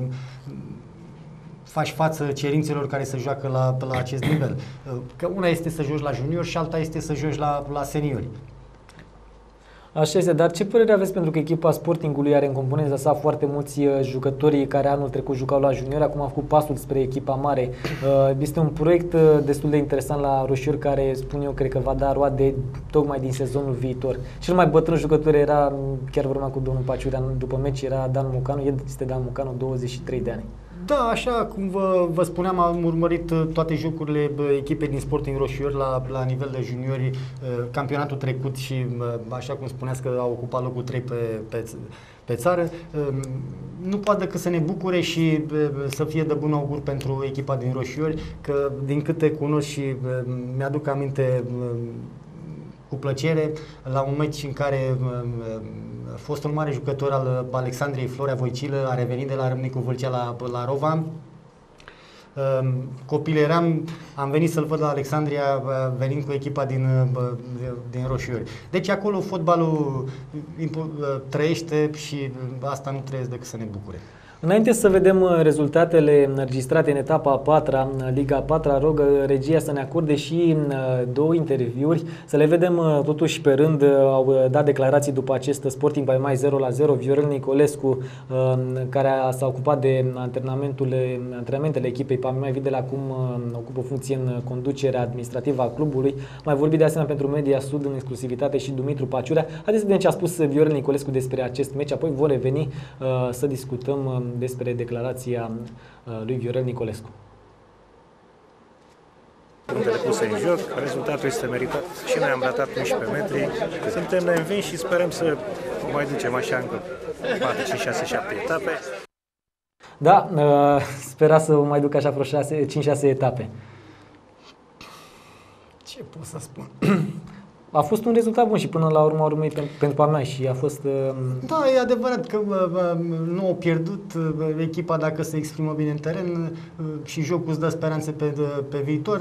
faci față cerințelor care se joacă la, la acest nivel. Că una este să joci la junior și alta este să joci la, la seniori. Așa este, dar ce părere aveți, pentru că echipa Sportingului are în componența sa foarte mulți jucători care anul trecut jucau la juniori, acum a făcut pasul spre echipa mare. Este un proiect destul de interesant la Roșiori care, spun eu, cred că va da roade tocmai din sezonul viitor. Cel mai bătrân jucător era, chiar vorbeam cu domnul Paciurea după meci, era Dan Mucanu, el este Dan Mucanu, douăzeci și trei de ani. Da, așa cum vă, vă spuneam, am urmărit toate jocurile echipei din Sporting Roșiori la, la nivel de juniori, campionatul trecut și, așa cum spuneați, că au ocupat locul trei pe, pe, pe țară. Nu poate decât să ne bucure și să fie de bun augur pentru echipa din Roșiori, că din câte cunosc și mi-aduc aminte cu plăcere, la un meci în care fostul mare jucător al Alexandriei, Florea Voicilă, a revenit de la Râmnicu Vâlcea la, la Rova. Copil eram, am venit să-l văd la Alexandria venind cu echipa din, din Roșiori. Deci acolo fotbalul trăiește și asta nu trăiesc decât să ne bucure. Înainte să vedem rezultatele înregistrate în etapa a patra, Liga a patra, rog regia să ne acorde și două interviuri, să le vedem totuși pe rând. Au dat declarații după acest Sporting Pamimai zero la zero. Viorel Nicolescu, care s-a ocupat de antrenamentele echipei Pamimai Videle, acum ocupă funcție în conducerea administrativă a clubului. Mai vorbit de asemenea pentru Media Sud în exclusivitate și Dumitru Paciurea. Haideți să vedem ce a spus Viorel Nicolescu despre acest meci, apoi vor reveni să discutăm despre declarația lui Viorel Nicolescu. Punctele puse în joc, rezultatul este meritat și noi am ratat unsprezece metri. Suntem neînvinși și sperăm să mai ducem așa încă patru, cinci, șase, șapte etape. Da, spera să mai duc așa vreo cinci șase etape. Ce pot să spun? A fost un rezultat bun și până la urma urmei pentru a mea și a fost... Da, e adevărat că nu au pierdut echipa dacă se exprimă bine în teren și jocul îți dă speranțe pe, pe viitor.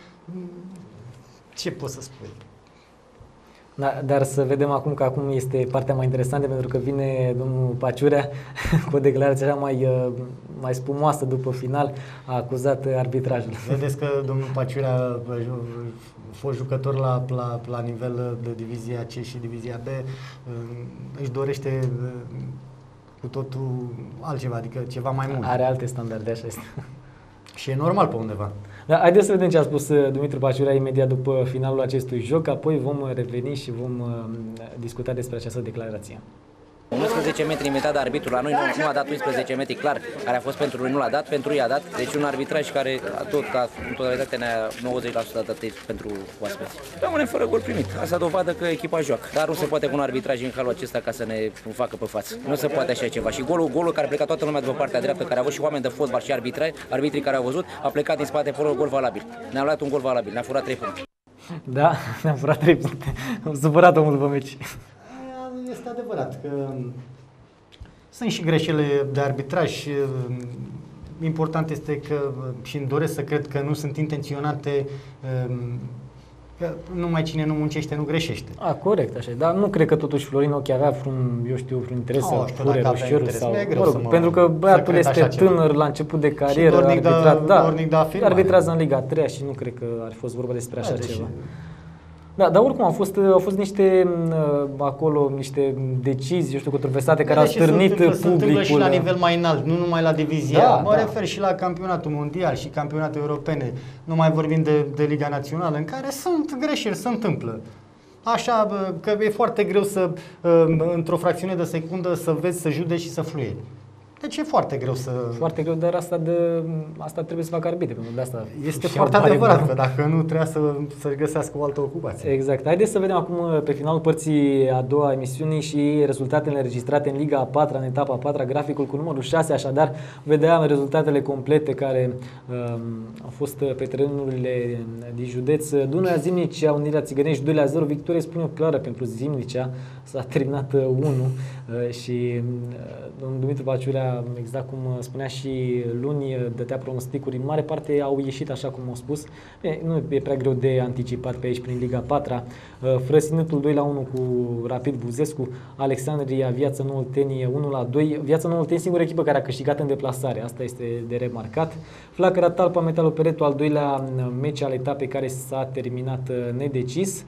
Ce pot să spun? Da, dar să vedem acum că acum este partea mai interesantă, pentru că vine domnul Paciurea cu o declarație așa mai, mai spumoasă după final, a acuzat arbitrajul. Vedeți că domnul Paciurea a fost jucător la, la, la nivel de divizia C și divizia B, își dorește cu totul altceva, adică ceva mai mult. Are alte standarde, așa este. Și e normal pe undeva. Da, haideți să vedem ce a spus Dumitru Paciurea imediat după finalul acestui joc, apoi vom reveni și vom discuta despre această declarație. unsprezece metri imediat de arbitru la noi, nu, nu a dat unsprezece metri clar, care a fost pentru noi, nu l-a dat, pentru ei a dat. Deci un arbitraj care tot, ca, în totalitate ne-a nouăzeci la sută dat pentru oaspeți. Rămânem fără gol primit. Asta dovadă că echipa joacă. Dar nu se poate cu un arbitraj în halul acesta ca să ne facă pe față. Nu se poate așa ceva. Și golul, golul care a plecat toată lumea după partea dreaptă, care a avut și oameni de fotbal și arbitri, arbitrii care au văzut, a plecat din spate fără gol valabil. Ne-a luat un gol valabil, ne-a furat trei puncte. Da, ne-a furat trei puncte. Am supărat omul după meci. Este adevărat că sunt și greșelile de arbitraj. Important este că, și îmi doresc să cred că nu sunt intenționate, că numai cine nu muncește nu greșește. A, corect, așa. Dar nu cred că totuși Florin Ochi avea vreun, eu știu, vreun interes no, să fure roșierul sau, mă rog, mă, pentru că băiatul este tânăr la început de carieră, arbitrat, da, arbitrează în Liga a treia și nu cred că ar fi fost vorba despre așa da, ceva. Deși... Da, dar oricum au fost, au fost niște acolo niște decizii, eu știu, controversate care au stârnit publicul. Se întâmplă și la nivel mai înalt, nu numai la divizia. Da, mă da. refer și la campionatul mondial și campionatul europene. Nu mai vorbim de, de Liga Națională, în care sunt greșeli, se întâmplă. Așa că e foarte greu să, într-o fracțiune de secundă, să vezi, să judeci și să fluieri. Deci e foarte greu să... Foarte greu, dar asta, de, asta trebuie să facă arbitri, pentru că de asta... Este foarte adevărat, că dacă nu trebuia să, să-și găsească o altă ocupație. Exact. Haideți să vedem acum pe finalul părții a doua emisiunii și rezultatele înregistrate în Liga a patra, în etapa a patra, graficul cu numărul șase, așadar vedeam rezultatele complete care um, au fost pe terenurile din județ. Dunaia Zimnicea, Unirea Țigănești doi la zero, victorie, spun eu, clară pentru Zimnicea, s-a terminat unu uh, și uh, domnul Dumitru Paciurea, exact cum spunea și luni, dădea pronosticuri, în mare parte au ieșit așa cum au spus. Bine, nu e prea greu de anticipat pe aici prin Liga a patra. Frăsinetul doi la unu cu Rapid Buzescu, Alexandria, Viața Nouă Oltenie unu la doi. Viața Nouă Oltenie, singura echipă care a câștigat în deplasare, asta este de remarcat. Flacăra Talpa, Metaloperetu, al doilea meci al etapei care s-a terminat nedecis.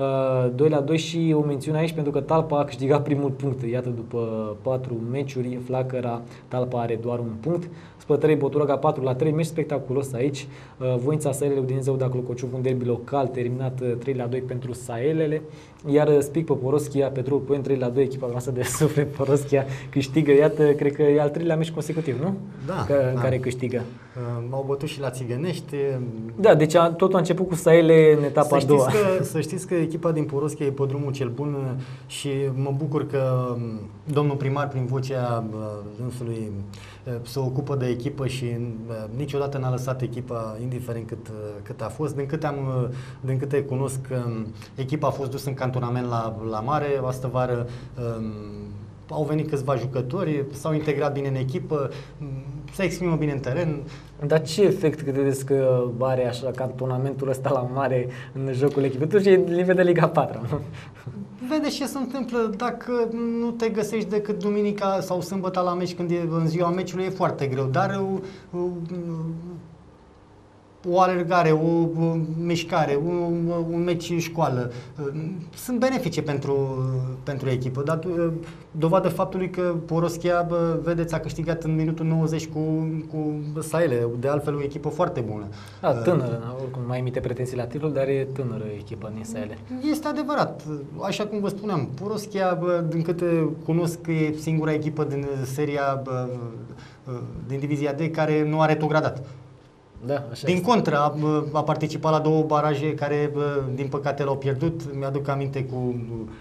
doi la doi și o mențiune aici pentru că Talpa a câștigat primul punct. Iată, după patru meciuri, Flacăra, Talpa are doar un punct. Spătărei Botoraga patru la trei, meci spectaculos aici. Voința Saelele Udinezeu de Clocociuc, un derby local terminat trei la doi pentru Saelele. Iar Spic Poporoschia, Petrol Point trei la doi, echipa noastră de suflet Poroschia câștigă. Iată, cred că e al treilea meci consecutiv, nu? Da, Că, da. Care câștigă. Uh, m-au bătut și la Țigănești. Da, deci a, totul a început cu Saele în etapa să a doua. Că, să știți că echipa din Poroschia e pe drumul cel bun și mă bucur că domnul primar, prin vocea dânsului, se ocupă de echipă și niciodată n-a lăsat echipa, indiferent cât, cât a fost. Din câte, am, din câte cunosc, echipa a fost dusă în cantonament la, la mare, astă vară um, au venit câțiva jucători, s-au integrat bine în echipă, se exprimă bine în teren. Dar ce efect credeți că are așa cantonamentul ăsta la mare în jocul echipei? Tu e nivel de Liga a patra. Vedeți ce se întâmplă dacă nu te găsești decât duminica sau sâmbătă la meci, când e în ziua meciului, e foarte greu, dar o, o, o alergare, o, o mișcare, un, un meci școală, sunt benefice pentru, pentru echipă, dar dovadă faptului că Poroschia, vedeți, a câștigat în minutul nouăzeci cu, cu Saele, de altfel o echipă foarte bună. Da, tânără, oricum mai emite pretenții la titlul, dar e tânără echipă din Saele. Este adevărat, așa cum vă spuneam, Poroschia, din câte cunosc, e singura echipă din seria, din divizia D care nu a retrogradat. Da, așa Din este. contră, a, a participat la două baraje care, din păcate, l-au pierdut. Mi-aduc aminte cu,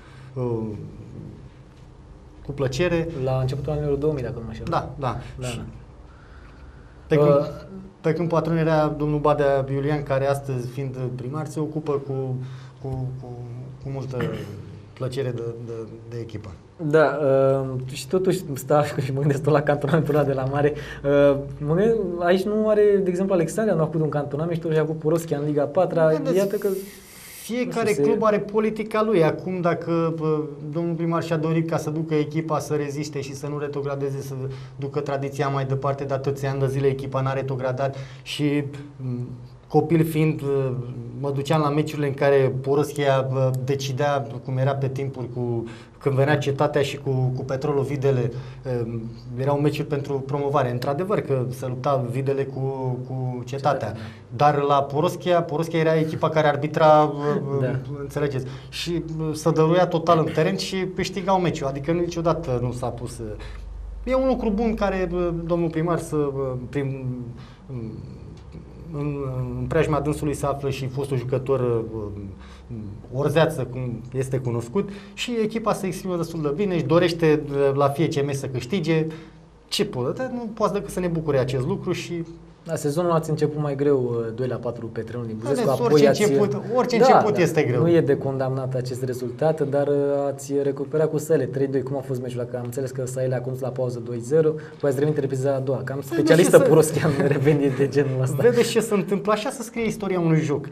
cu plăcere. La începutul anilor două mii, dacă nu mă înșel. Da, da. Da, Și da. Pe când, Uh, pe când patron era domnul Badea Iulian, care astăzi, fiind primar, se ocupă cu, cu, cu, cu multă plăcere de, de, de echipă. Da, uh, și totuși stau și mă gândesc tot la cantonamentul ăla de la mare. Uh, mă gândesc, aici nu are, de exemplu, Alexandria nu a făcut un cantonament și totuși a avut Poroschia în Liga a patra. Vedeți, Iată că fiecare nu știu, club se... are politica lui. Acum, dacă bă, domnul primar și-a dorit ca să ducă echipa să reziste și să nu retrogradeze, să ducă tradiția mai departe, de atâția ani de zile echipa n-a retrogradat și m, copil fiind, mă duceam la meciurile în care Poroschia decidea, cum era pe timpuri, cu, când venea Cetatea și cu, cu Petrolul Videle, erau meciuri pentru promovare. Într-adevăr că se lupta Videle cu, cu Cetatea, Cetatea. Dar la Poroschia, Poroschia era echipa care arbitra, da. Înțelegeți, și se dăruia total în teren și câștigau meciul, adică niciodată nu s-a pus... E un lucru bun care domnul primar să... Prim, în, în preajma dânsului se află și fostul jucător uh, Orzeață, cum este cunoscut, și echipa se exprimă destul de bine, își dorește la fie ce meci să câștige. Ce poate? Nu poate decât să ne bucure acest lucru și... Da, sezonul ați început mai greu, doi la patru pe terenul din Buzăscu. Vedeți, apoi orice ați... început, orice da, început da, este greu. Nu e de condamnat acest rezultat, dar ați recuperat cu Săile trei doi. Cum a fost meciul ăla? Că am înțeles că Săile a condus la pauză doi zero, poi ați revenit repriza a doua. Cam specialistă să... Poroschia în revenit de genul ăsta. Vedeți ce se întâmplă? Așa se scrie istoria unui joc.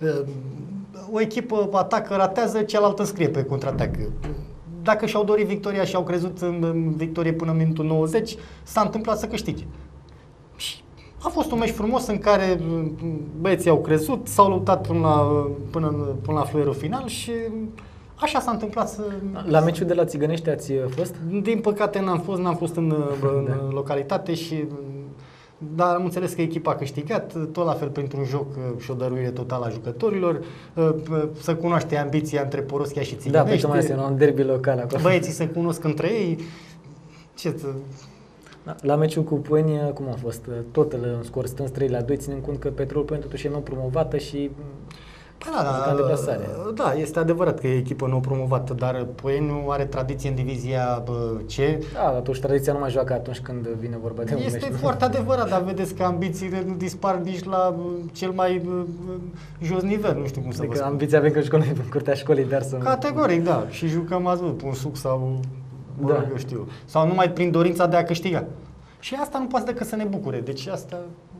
O echipă atacă, ratează, cealaltă scrie pe contraatacă. Dacă și-au dorit victoria și au crezut în victorie până în minutul nouăzeci, s-a întâmplat să câștige. Și a fost un meci frumos în care băieții au crezut, s-au luptat până la, până, până la fluierul final și așa s-a întâmplat să... La meciul de la Țigănești ați fost? Din păcate n-am fost, n-am fost în, în da. localitate și... Dar am înțeles că echipa a câștigat, tot la fel printr-un joc și o dăruire totală a jucătorilor, să cunoaște ambiția între Poroschia și Țigănești. Da, pentru mai este un derby local acolo. Băieții se cunosc între ei. Ce t- La meciul cu Poeni, cum a fost? Tot în scor strâns trei la doi, ținând cont că Petrolul Poeni totuși e nou promovată și... Da, da, da, este adevărat că e echipă nou promovată, dar Poieniu are tradiție în divizia C. Da, atunci tradiția nu mai joacă atunci când vine vorba de un meci. Este foarte adevărat, dar vedeți că ambițiile nu dispar nici la cel mai jos nivel, nu știu cum să adică vă spun. ambiția avem că școală, în curtea școlii, dar să... Categoric, da, și jucăm azi, un suc sau, mă rog, da. eu știu, sau numai prin dorința de a câștiga. Și asta nu poate decât să ne bucure, deci asta...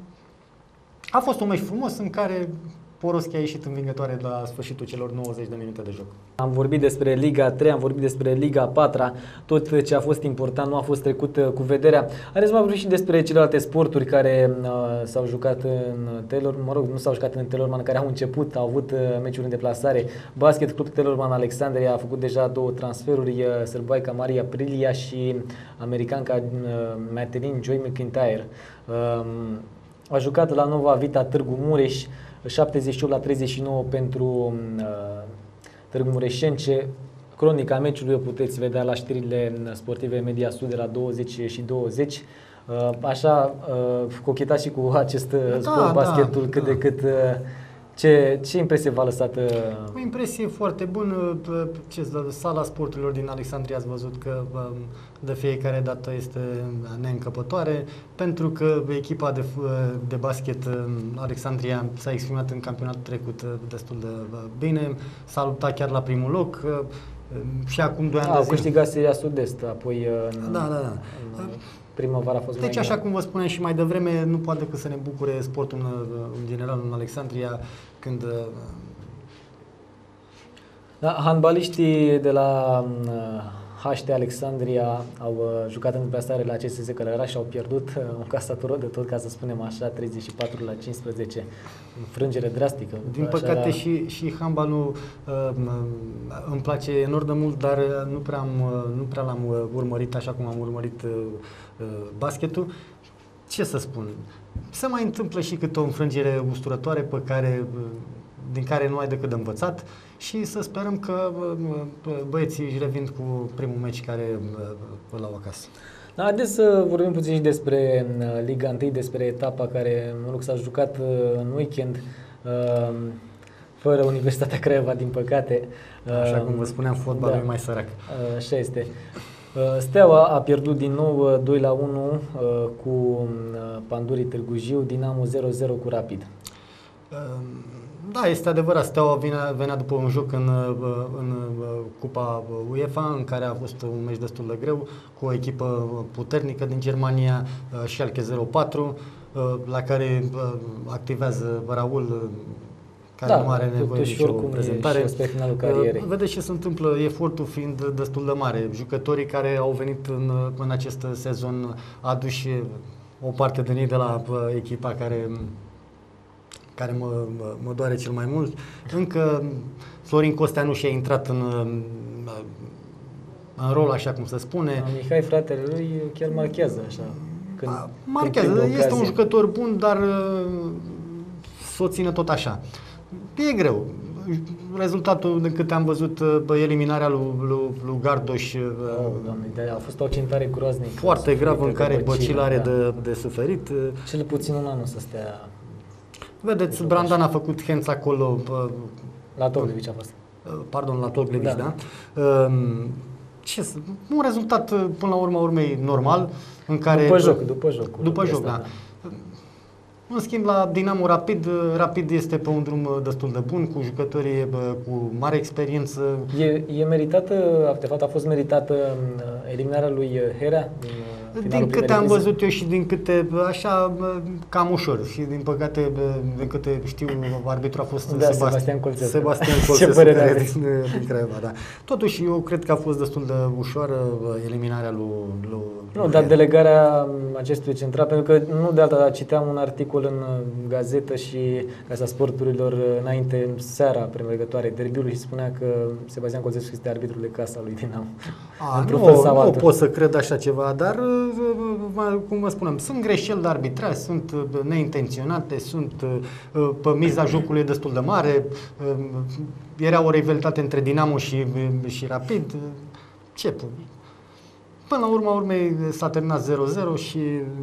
A fost un meci frumos în care Poroschia a ieșit învingătoare la sfârșitul celor nouăzeci de minute de joc. Am vorbit despre Liga a treia, am vorbit despre Liga a patra, tot ce a fost important nu a fost trecut uh, cu vederea. Haideți să mai vorbim și despre celelalte sporturi care uh, s-au jucat în Telorman, mă rog, nu s-au jucat în Telorman, care au început, au avut uh, meciuri în deplasare. Basket Club Telorman Alexandria a făcut deja două transferuri, uh, sârboaica Maria Prilia și americanca uh, Madeline Joy McIntyre. Uh, a jucat la Nova Vita Târgu Mureș, șaptezeci și opt la treizeci și nouă pentru uh, Târgu Mureșence. Cronica meciului o puteți vedea la știrile sportive Media Sud de la douăzeci și douăzeci. Uh, așa, uh, cochetați și cu acest da, sport, basketul, da, cât da. de cât. Uh, ce, ce impresie v-a lăsat? Uh... O impresie foarte bună. Ce, sala sporturilor din Alexandria ați văzut că de fiecare dată este neîncăpătoare, pentru că echipa de, de basket Alexandria s-a exprimat în campionatul trecut destul de bine, s-a luptat chiar la primul loc și acum doi ani a, de zile. Au câștigat seria Sud-Est, apoi în, da, da, da. în primăvara a fost deci, mai așa cum vă spuneam și mai devreme, nu poate decât să ne bucure sportul în, în general în Alexandria când... Da, handbaliștii de la H T Alexandria au uh, jucat în deplasare la C S S Călăraș și au pierdut uh, un casatură de tot, ca să spunem așa, treizeci și patru la cincisprezece. Înfrângere drastică. Din păcate la... și, și handbalul uh, îmi place enorm de mult, dar nu prea, am, nu prea l-am urmărit așa cum am urmărit uh, basketul. Ce să spun? Se mai întâmplă și câte o înfrângere usturătoare pe care, din care nu ai decât de învățat și să sperăm că băieții își revin cu primul meci care îl au acasă. Haideți să vorbim puțin și despre Liga unu, despre etapa care, mă rog, s-a jucat în weekend, fără Universitatea Craiova, din păcate. Așa cum vă spuneam, fotbalul da, e mai sărac. Așa este. Steaua a pierdut din nou doi la unu cu Pandurii Târgu Jiu, Dinamo zero zero cu Rapid. Da, este adevărat. Steaua venea, venea după un joc în, în Cupa UEFA, în care a fost un meci destul de greu, cu o echipă puternică din Germania, Schalke zero patru, la care activează Raul, care da, nu are nevoie de nicio prezentare. Și spre finalul carierei. Vedeți ce se întâmplă, efortul fiind destul de mare. Jucătorii care au venit în, în acest sezon aduși o parte din ei de la echipa care care mă, mă, mă doare cel mai mult. Încă Florin Costea nu și-a intrat în, în rol, așa cum se spune. A, Mihai, fratele lui, chiar marchează așa. Când, A, marchează, când este un jucător bun, dar să o țină tot așa. E greu. Rezultatul, de câte am văzut, eliminarea lui, lui, lui Gardoș, oh, doamne, a fost o accentare groaznică. Foarte grav, în care Băcil are da. de, de suferit. Cel puțin un an o să stea. Vedeți, Brandan a făcut hands acolo. La Toglevici a fost. Pardon, la Toglevici, da. da? Ce, un rezultat, până la urma urmei, normal. În care, după joc, după joc. După joc, da. da. În schimb, la Dinamo Rapid, Rapid este pe un drum destul de bun, cu jucătorii cu mare experiență. E, e meritată, de fapt a fost meritată eliminarea lui Herea? Din, din câte am văzut eu și din câte, așa, cam ușor. Și din păcate, din câte știu, arbitru a fost da, Sebastian Colțescu. Sebastian Colțescu, din, din Craiova, da. Totuși, eu cred că a fost destul de ușoară eliminarea lui, lui Nu, lui dar Herea. Delegarea acestui central, pentru că nu de alta, citeam un articol în gazetă și Casa Sporturilor înainte, seara premergătoare derbiului, și spunea că Sebastian Colțescu este arbitrul de casa lui Dinamo. A, nu, nu pot să cred așa ceva, dar cum vă spunem, sunt greșeli de arbitraj, sunt neintenționate, sunt pe miza jocului destul de mare, era o rivalitate între Dinamo și, și Rapid. Ce? Până la urma urmei s-a terminat zero zero și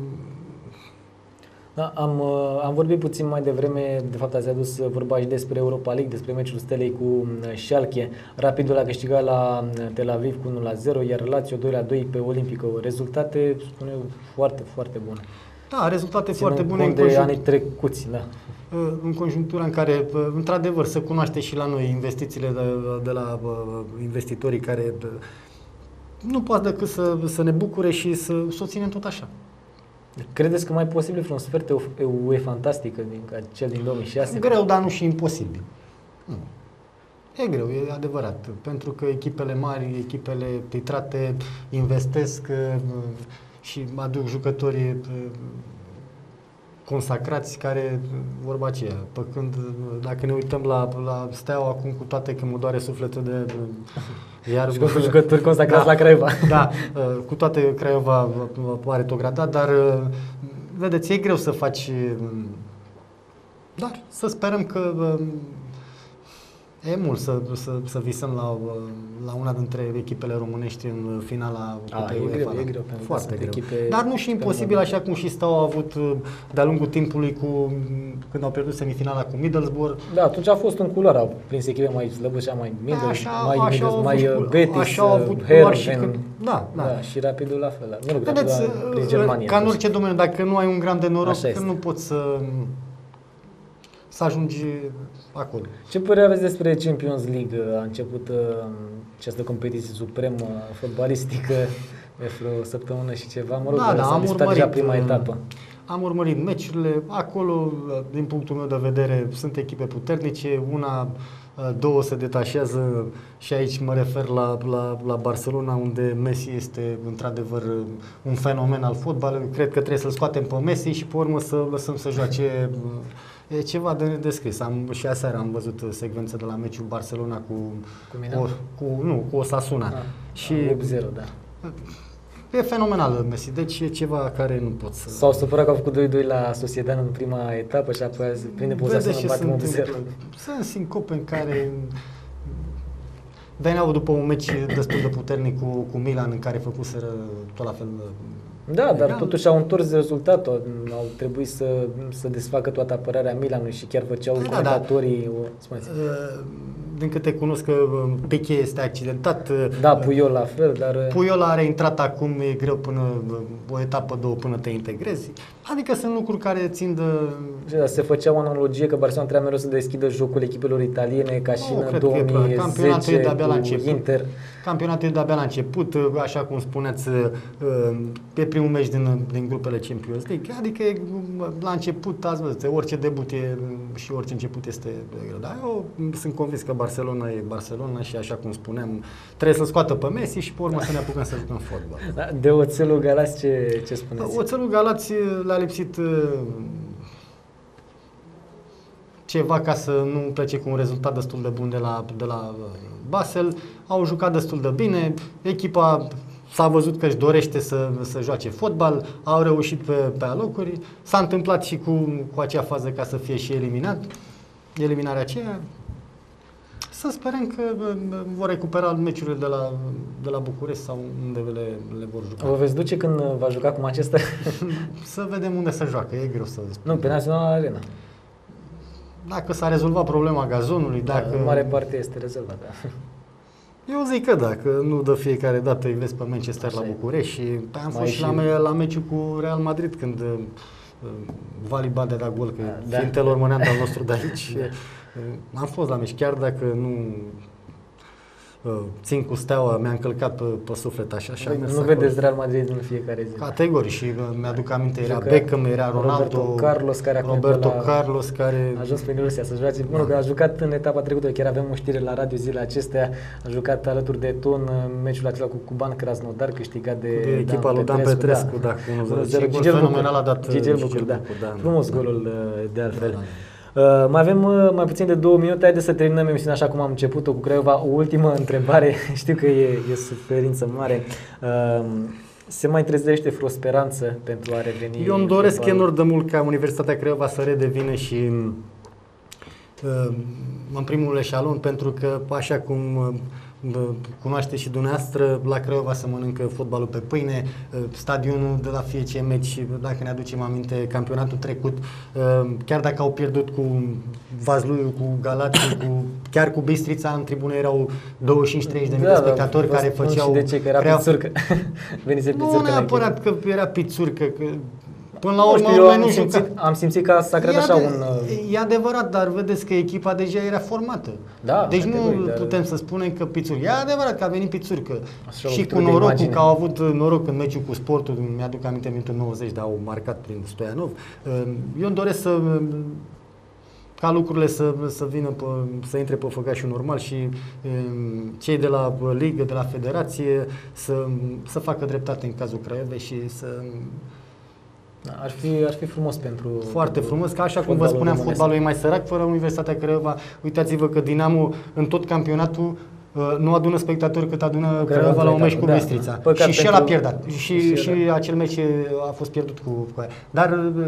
Da, am, am vorbit puțin mai devreme, de fapt ați adus vorba și despre Europa League, despre meciul Stelei cu Schalke. Rapidul a câștigat la Tel Aviv cu unu la zero, iar Lazio doi la doi pe Olimpico. Rezultate, spun eu, foarte, foarte bune. Da, rezultate Ținând foarte bune în de anii trecuți, da. În conjunctura în care, într-adevăr, se cunoaște și la noi investițiile de, de la investitorii care nu poate decât să, să ne bucure și să, să o ținem tot așa. Credeți că mai e posibil vreun sfert E fantastică din cel din două mii șase? Greu, dar nu și imposibil. Nu. E greu, e adevărat. Pentru că echipele mari, echipele titrate investesc și aduc jucători consacrați care, vorba aceea, pe când, dacă ne uităm la, la Steaua acum, cu toate că mă doare sufletul de... Iar și cu jucători consacrați da, la Craiova. Da, cu toate Craiova are retrogradat, dar vedeți, e greu să faci... Dar să sperăm că... E mult să, să, să visăm la, la una dintre echipele românești în finala Cupei UEFA. E greu, e greu. Foarte greu. Dar nu și imposibil, așa cum și Steaua a avut de-a lungul timpului cu, când au pierdut semifinala cu Middlesbrough. Da, atunci a fost în culoare, au prins echipe mai slăbușe, mai Middlesbrough, mai, așa mai Betis, așa au avut Herven. Că, da, da. da, și Rapidul la fel. Mă rog, vedeți, prin Germania. Ca în orice domeniu, dacă nu ai un gram de noroc, nu poți să... să ajungi acolo. Ce părere aveți despre Champions League? A început uh, această competiție supremă fotbalistică de vreo săptămână și ceva. Mă rog, da, da, s-a disputat deja prima etapă. Am urmărit meciurile. Acolo, din punctul meu de vedere, sunt echipe puternice. Una, două se detașează și aici mă refer la, la, la Barcelona, unde Messi este într-adevăr un fenomen al fotbalului. Cred că trebuie să-l scoatem pe Messi și pe urmă să lăsăm să joace. E ceva de descris. Am, și aseară am văzut secvențe de la meciul Barcelona cu, cu, o, cu nu, cu Osasuna. Ah, și opt zero, da. E fenomenal Messi, deci e ceva care nu pot să... S-au supărat că au făcut doi doi la Sociedad în prima etapă și apoi prinde pe Osasuna în batem opt zero. Sunt sincope în care veneau după un meci destul de puternic cu, cu Milan, în care făcuseră tot la fel Da, dar Egal. totuși au întors rezultatul, au trebuit să, să desfacă toată apărarea Milanului și chiar făceau Da, da. comentatorii... o- spuneți. Din câte cunosc că Piqué este accidentat. Da, Puyol la fel, dar... Puyol a reintrat acum, e greu până o etapă, două până te integrezi. Adică sunt lucruri care țin de... Da, se făcea o analogie că Barcelona trebuia mereu să deschidă jocul echipelor italiene ca și Nu, în cred că e două mii clar. Campionatul e zece de-abia la cu început. Inter. Campionatul e de-abia la început, așa cum spuneați, pe primul meci din, din grupele Champions League. Adică e, la început, ați văzut, orice debut e, și orice început este greu. Dar eu sunt convins că Barcelona e Barcelona și, așa cum spuneam, trebuie să scoată pe Messi și pe urmă să ne apucăm să jucăm fotbal. Da, de oțelul Galați ce, ce spuneți? Oțelul Galați le-a lipsit ceva ca să nu plece cu un rezultat destul de bun de la, de la Basel. Au jucat destul de bine, echipa s-a văzut că își dorește să, să joace fotbal, au reușit pe, pe alocuri, s-a întâmplat și cu, cu acea fază ca să fie și eliminat, eliminarea aceea. Să sperăm că vor recupera meciurile de la, de la București sau unde le, le vor juca. Vă veți duce când va juca cu Manchester? Să vedem unde să joacă, e greu să spun. Nu, pe Național Arena. Dacă s-a rezolvat problema gazonului, dacă... Da, în mare parte este rezolvată. Eu zic că da, că nu de fiecare dată îi vezi pe Manchester Așa la e. București și am Mai fost și și- la, me- la meciul cu Real Madrid când uh, Vali Bade da gol, că Da. fiind Telor Mănean al nostru de aici. uh, Am fost la meci, chiar dacă nu uh, țin cu Steaua, mi-a încălcat pe, pe suflet așa. așa Nu vedeți Real Madrid în fiecare zi. Categoric și uh, mi-aduc aminte, era Juca Beckham, era Ronaldo, Roberto Carlos, care acum Roberto e pe la- Carlos, care... A ajuns prin Rusia să joace. Mă rog, a jucat în etapa trecută, chiar avem o știre la radio zilele acestea. A jucat alături de Ton în meciul acela cu Cuban Krasnodar, câștigat de, De echipa lui Dan Petrescu, da, cu unu zero. unu zero. Și gol Gigel fenomenal a Bucur. dat, Gigel Gigel Bucur, da. Bucur, da. Frumos golul uh, de altfel. Uh, mai avem uh, mai puțin de două minute, haideți să terminăm emisiunea așa cum am început-o cu Craiova. O ultimă întrebare, știu că e, e suferință mare. Uh, se mai trezește vreo speranță pentru a reveni? Eu îmi doresc fotbalul? enorm de mult ca Universitatea Craiova să redevină și uh, în primul eșalon, pentru că, așa cum uh, cunoaște și dumneavoastră, la Craiova se mănâncă fotbalul pe pâine, uh, stadionul de la fiecare meci, dacă ne aducem aminte, campionatul trecut, uh, chiar dacă au pierdut cu Vaslui, cu Galați, cu, chiar cu Bistrița, în tribună erau douăzeci și cinci treizeci de mii de spectatori vă care spun făceau... și de ce, că era Craiova- pițurcă. Venise Nu pițurcă. neapărat că era pițurcă, că până la Nu urmă știu, eu noi am nu simțit, juca. am simțit că s-a creat E așa ade- un... uh, E adevărat, dar vedeți că echipa deja era formată. Da, deci nu categoric, dar- putem să spunem că Pițurcă. E adevărat că a venit Pițurcă. Așa, Și o cu trup de norocul, imagine. că au avut noroc în meciul cu Sportul, mi-aduc aminte în minutul nouăzeci, dar au marcat prin Stoianov. Eu îmi doresc să ca lucrurile să, să vină pe, să intre pe făgașul normal și um, cei de la ligă, de la federație să, să facă dreptate în cazul Craiovei și să Ar fi, ar fi frumos pentru... foarte pentru frumos, că așa cum vă fotbalul spuneam, românesc. fotbalul e mai sărac fără Universitatea Craiova. Uitați-vă că Dinamo în tot campionatul uh, nu adună spectatori cât adună Craiova la un meci cu da. Bistrița. Păcat Și și el pentru- a pierdut. Și, și și, el și acel meci a fost pierdut cu, cu aia. Dar uh,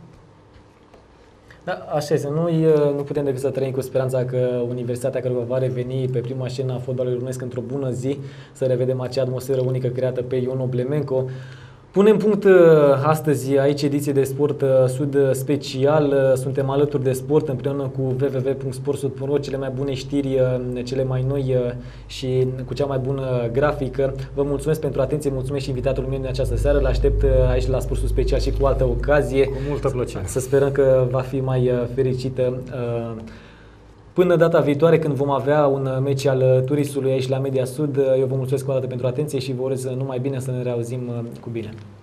Da, așa este. Noi nu putem decât să trăim cu speranța că Universitatea Craiova va reveni pe prima scenă a fotbalului românesc într-o bună zi, să revedem acea atmosferă unică creată pe Ion Oblemenco. Punem punct uh, astăzi aici ediție de Sport uh, Sud special. Uh, Suntem alături de sport împreună cu w w w punct sportsud punct ro, cele mai bune știri, uh, cele mai noi uh, și cu cea mai bună grafică. Vă mulțumesc pentru atenție, mulțumesc și invitatul meu în această seară. Îl aștept uh, aici la Sport Sud special și cu altă ocazie. cu multă plăcere. Să sperăm că va fi mai uh, fericită. uh, Până data viitoare, când vom avea un meci al Turistului aici la Media Sud, eu vă mulțumesc o dată pentru atenție și vă urez numai bine, să ne reauzim uh, cu bine.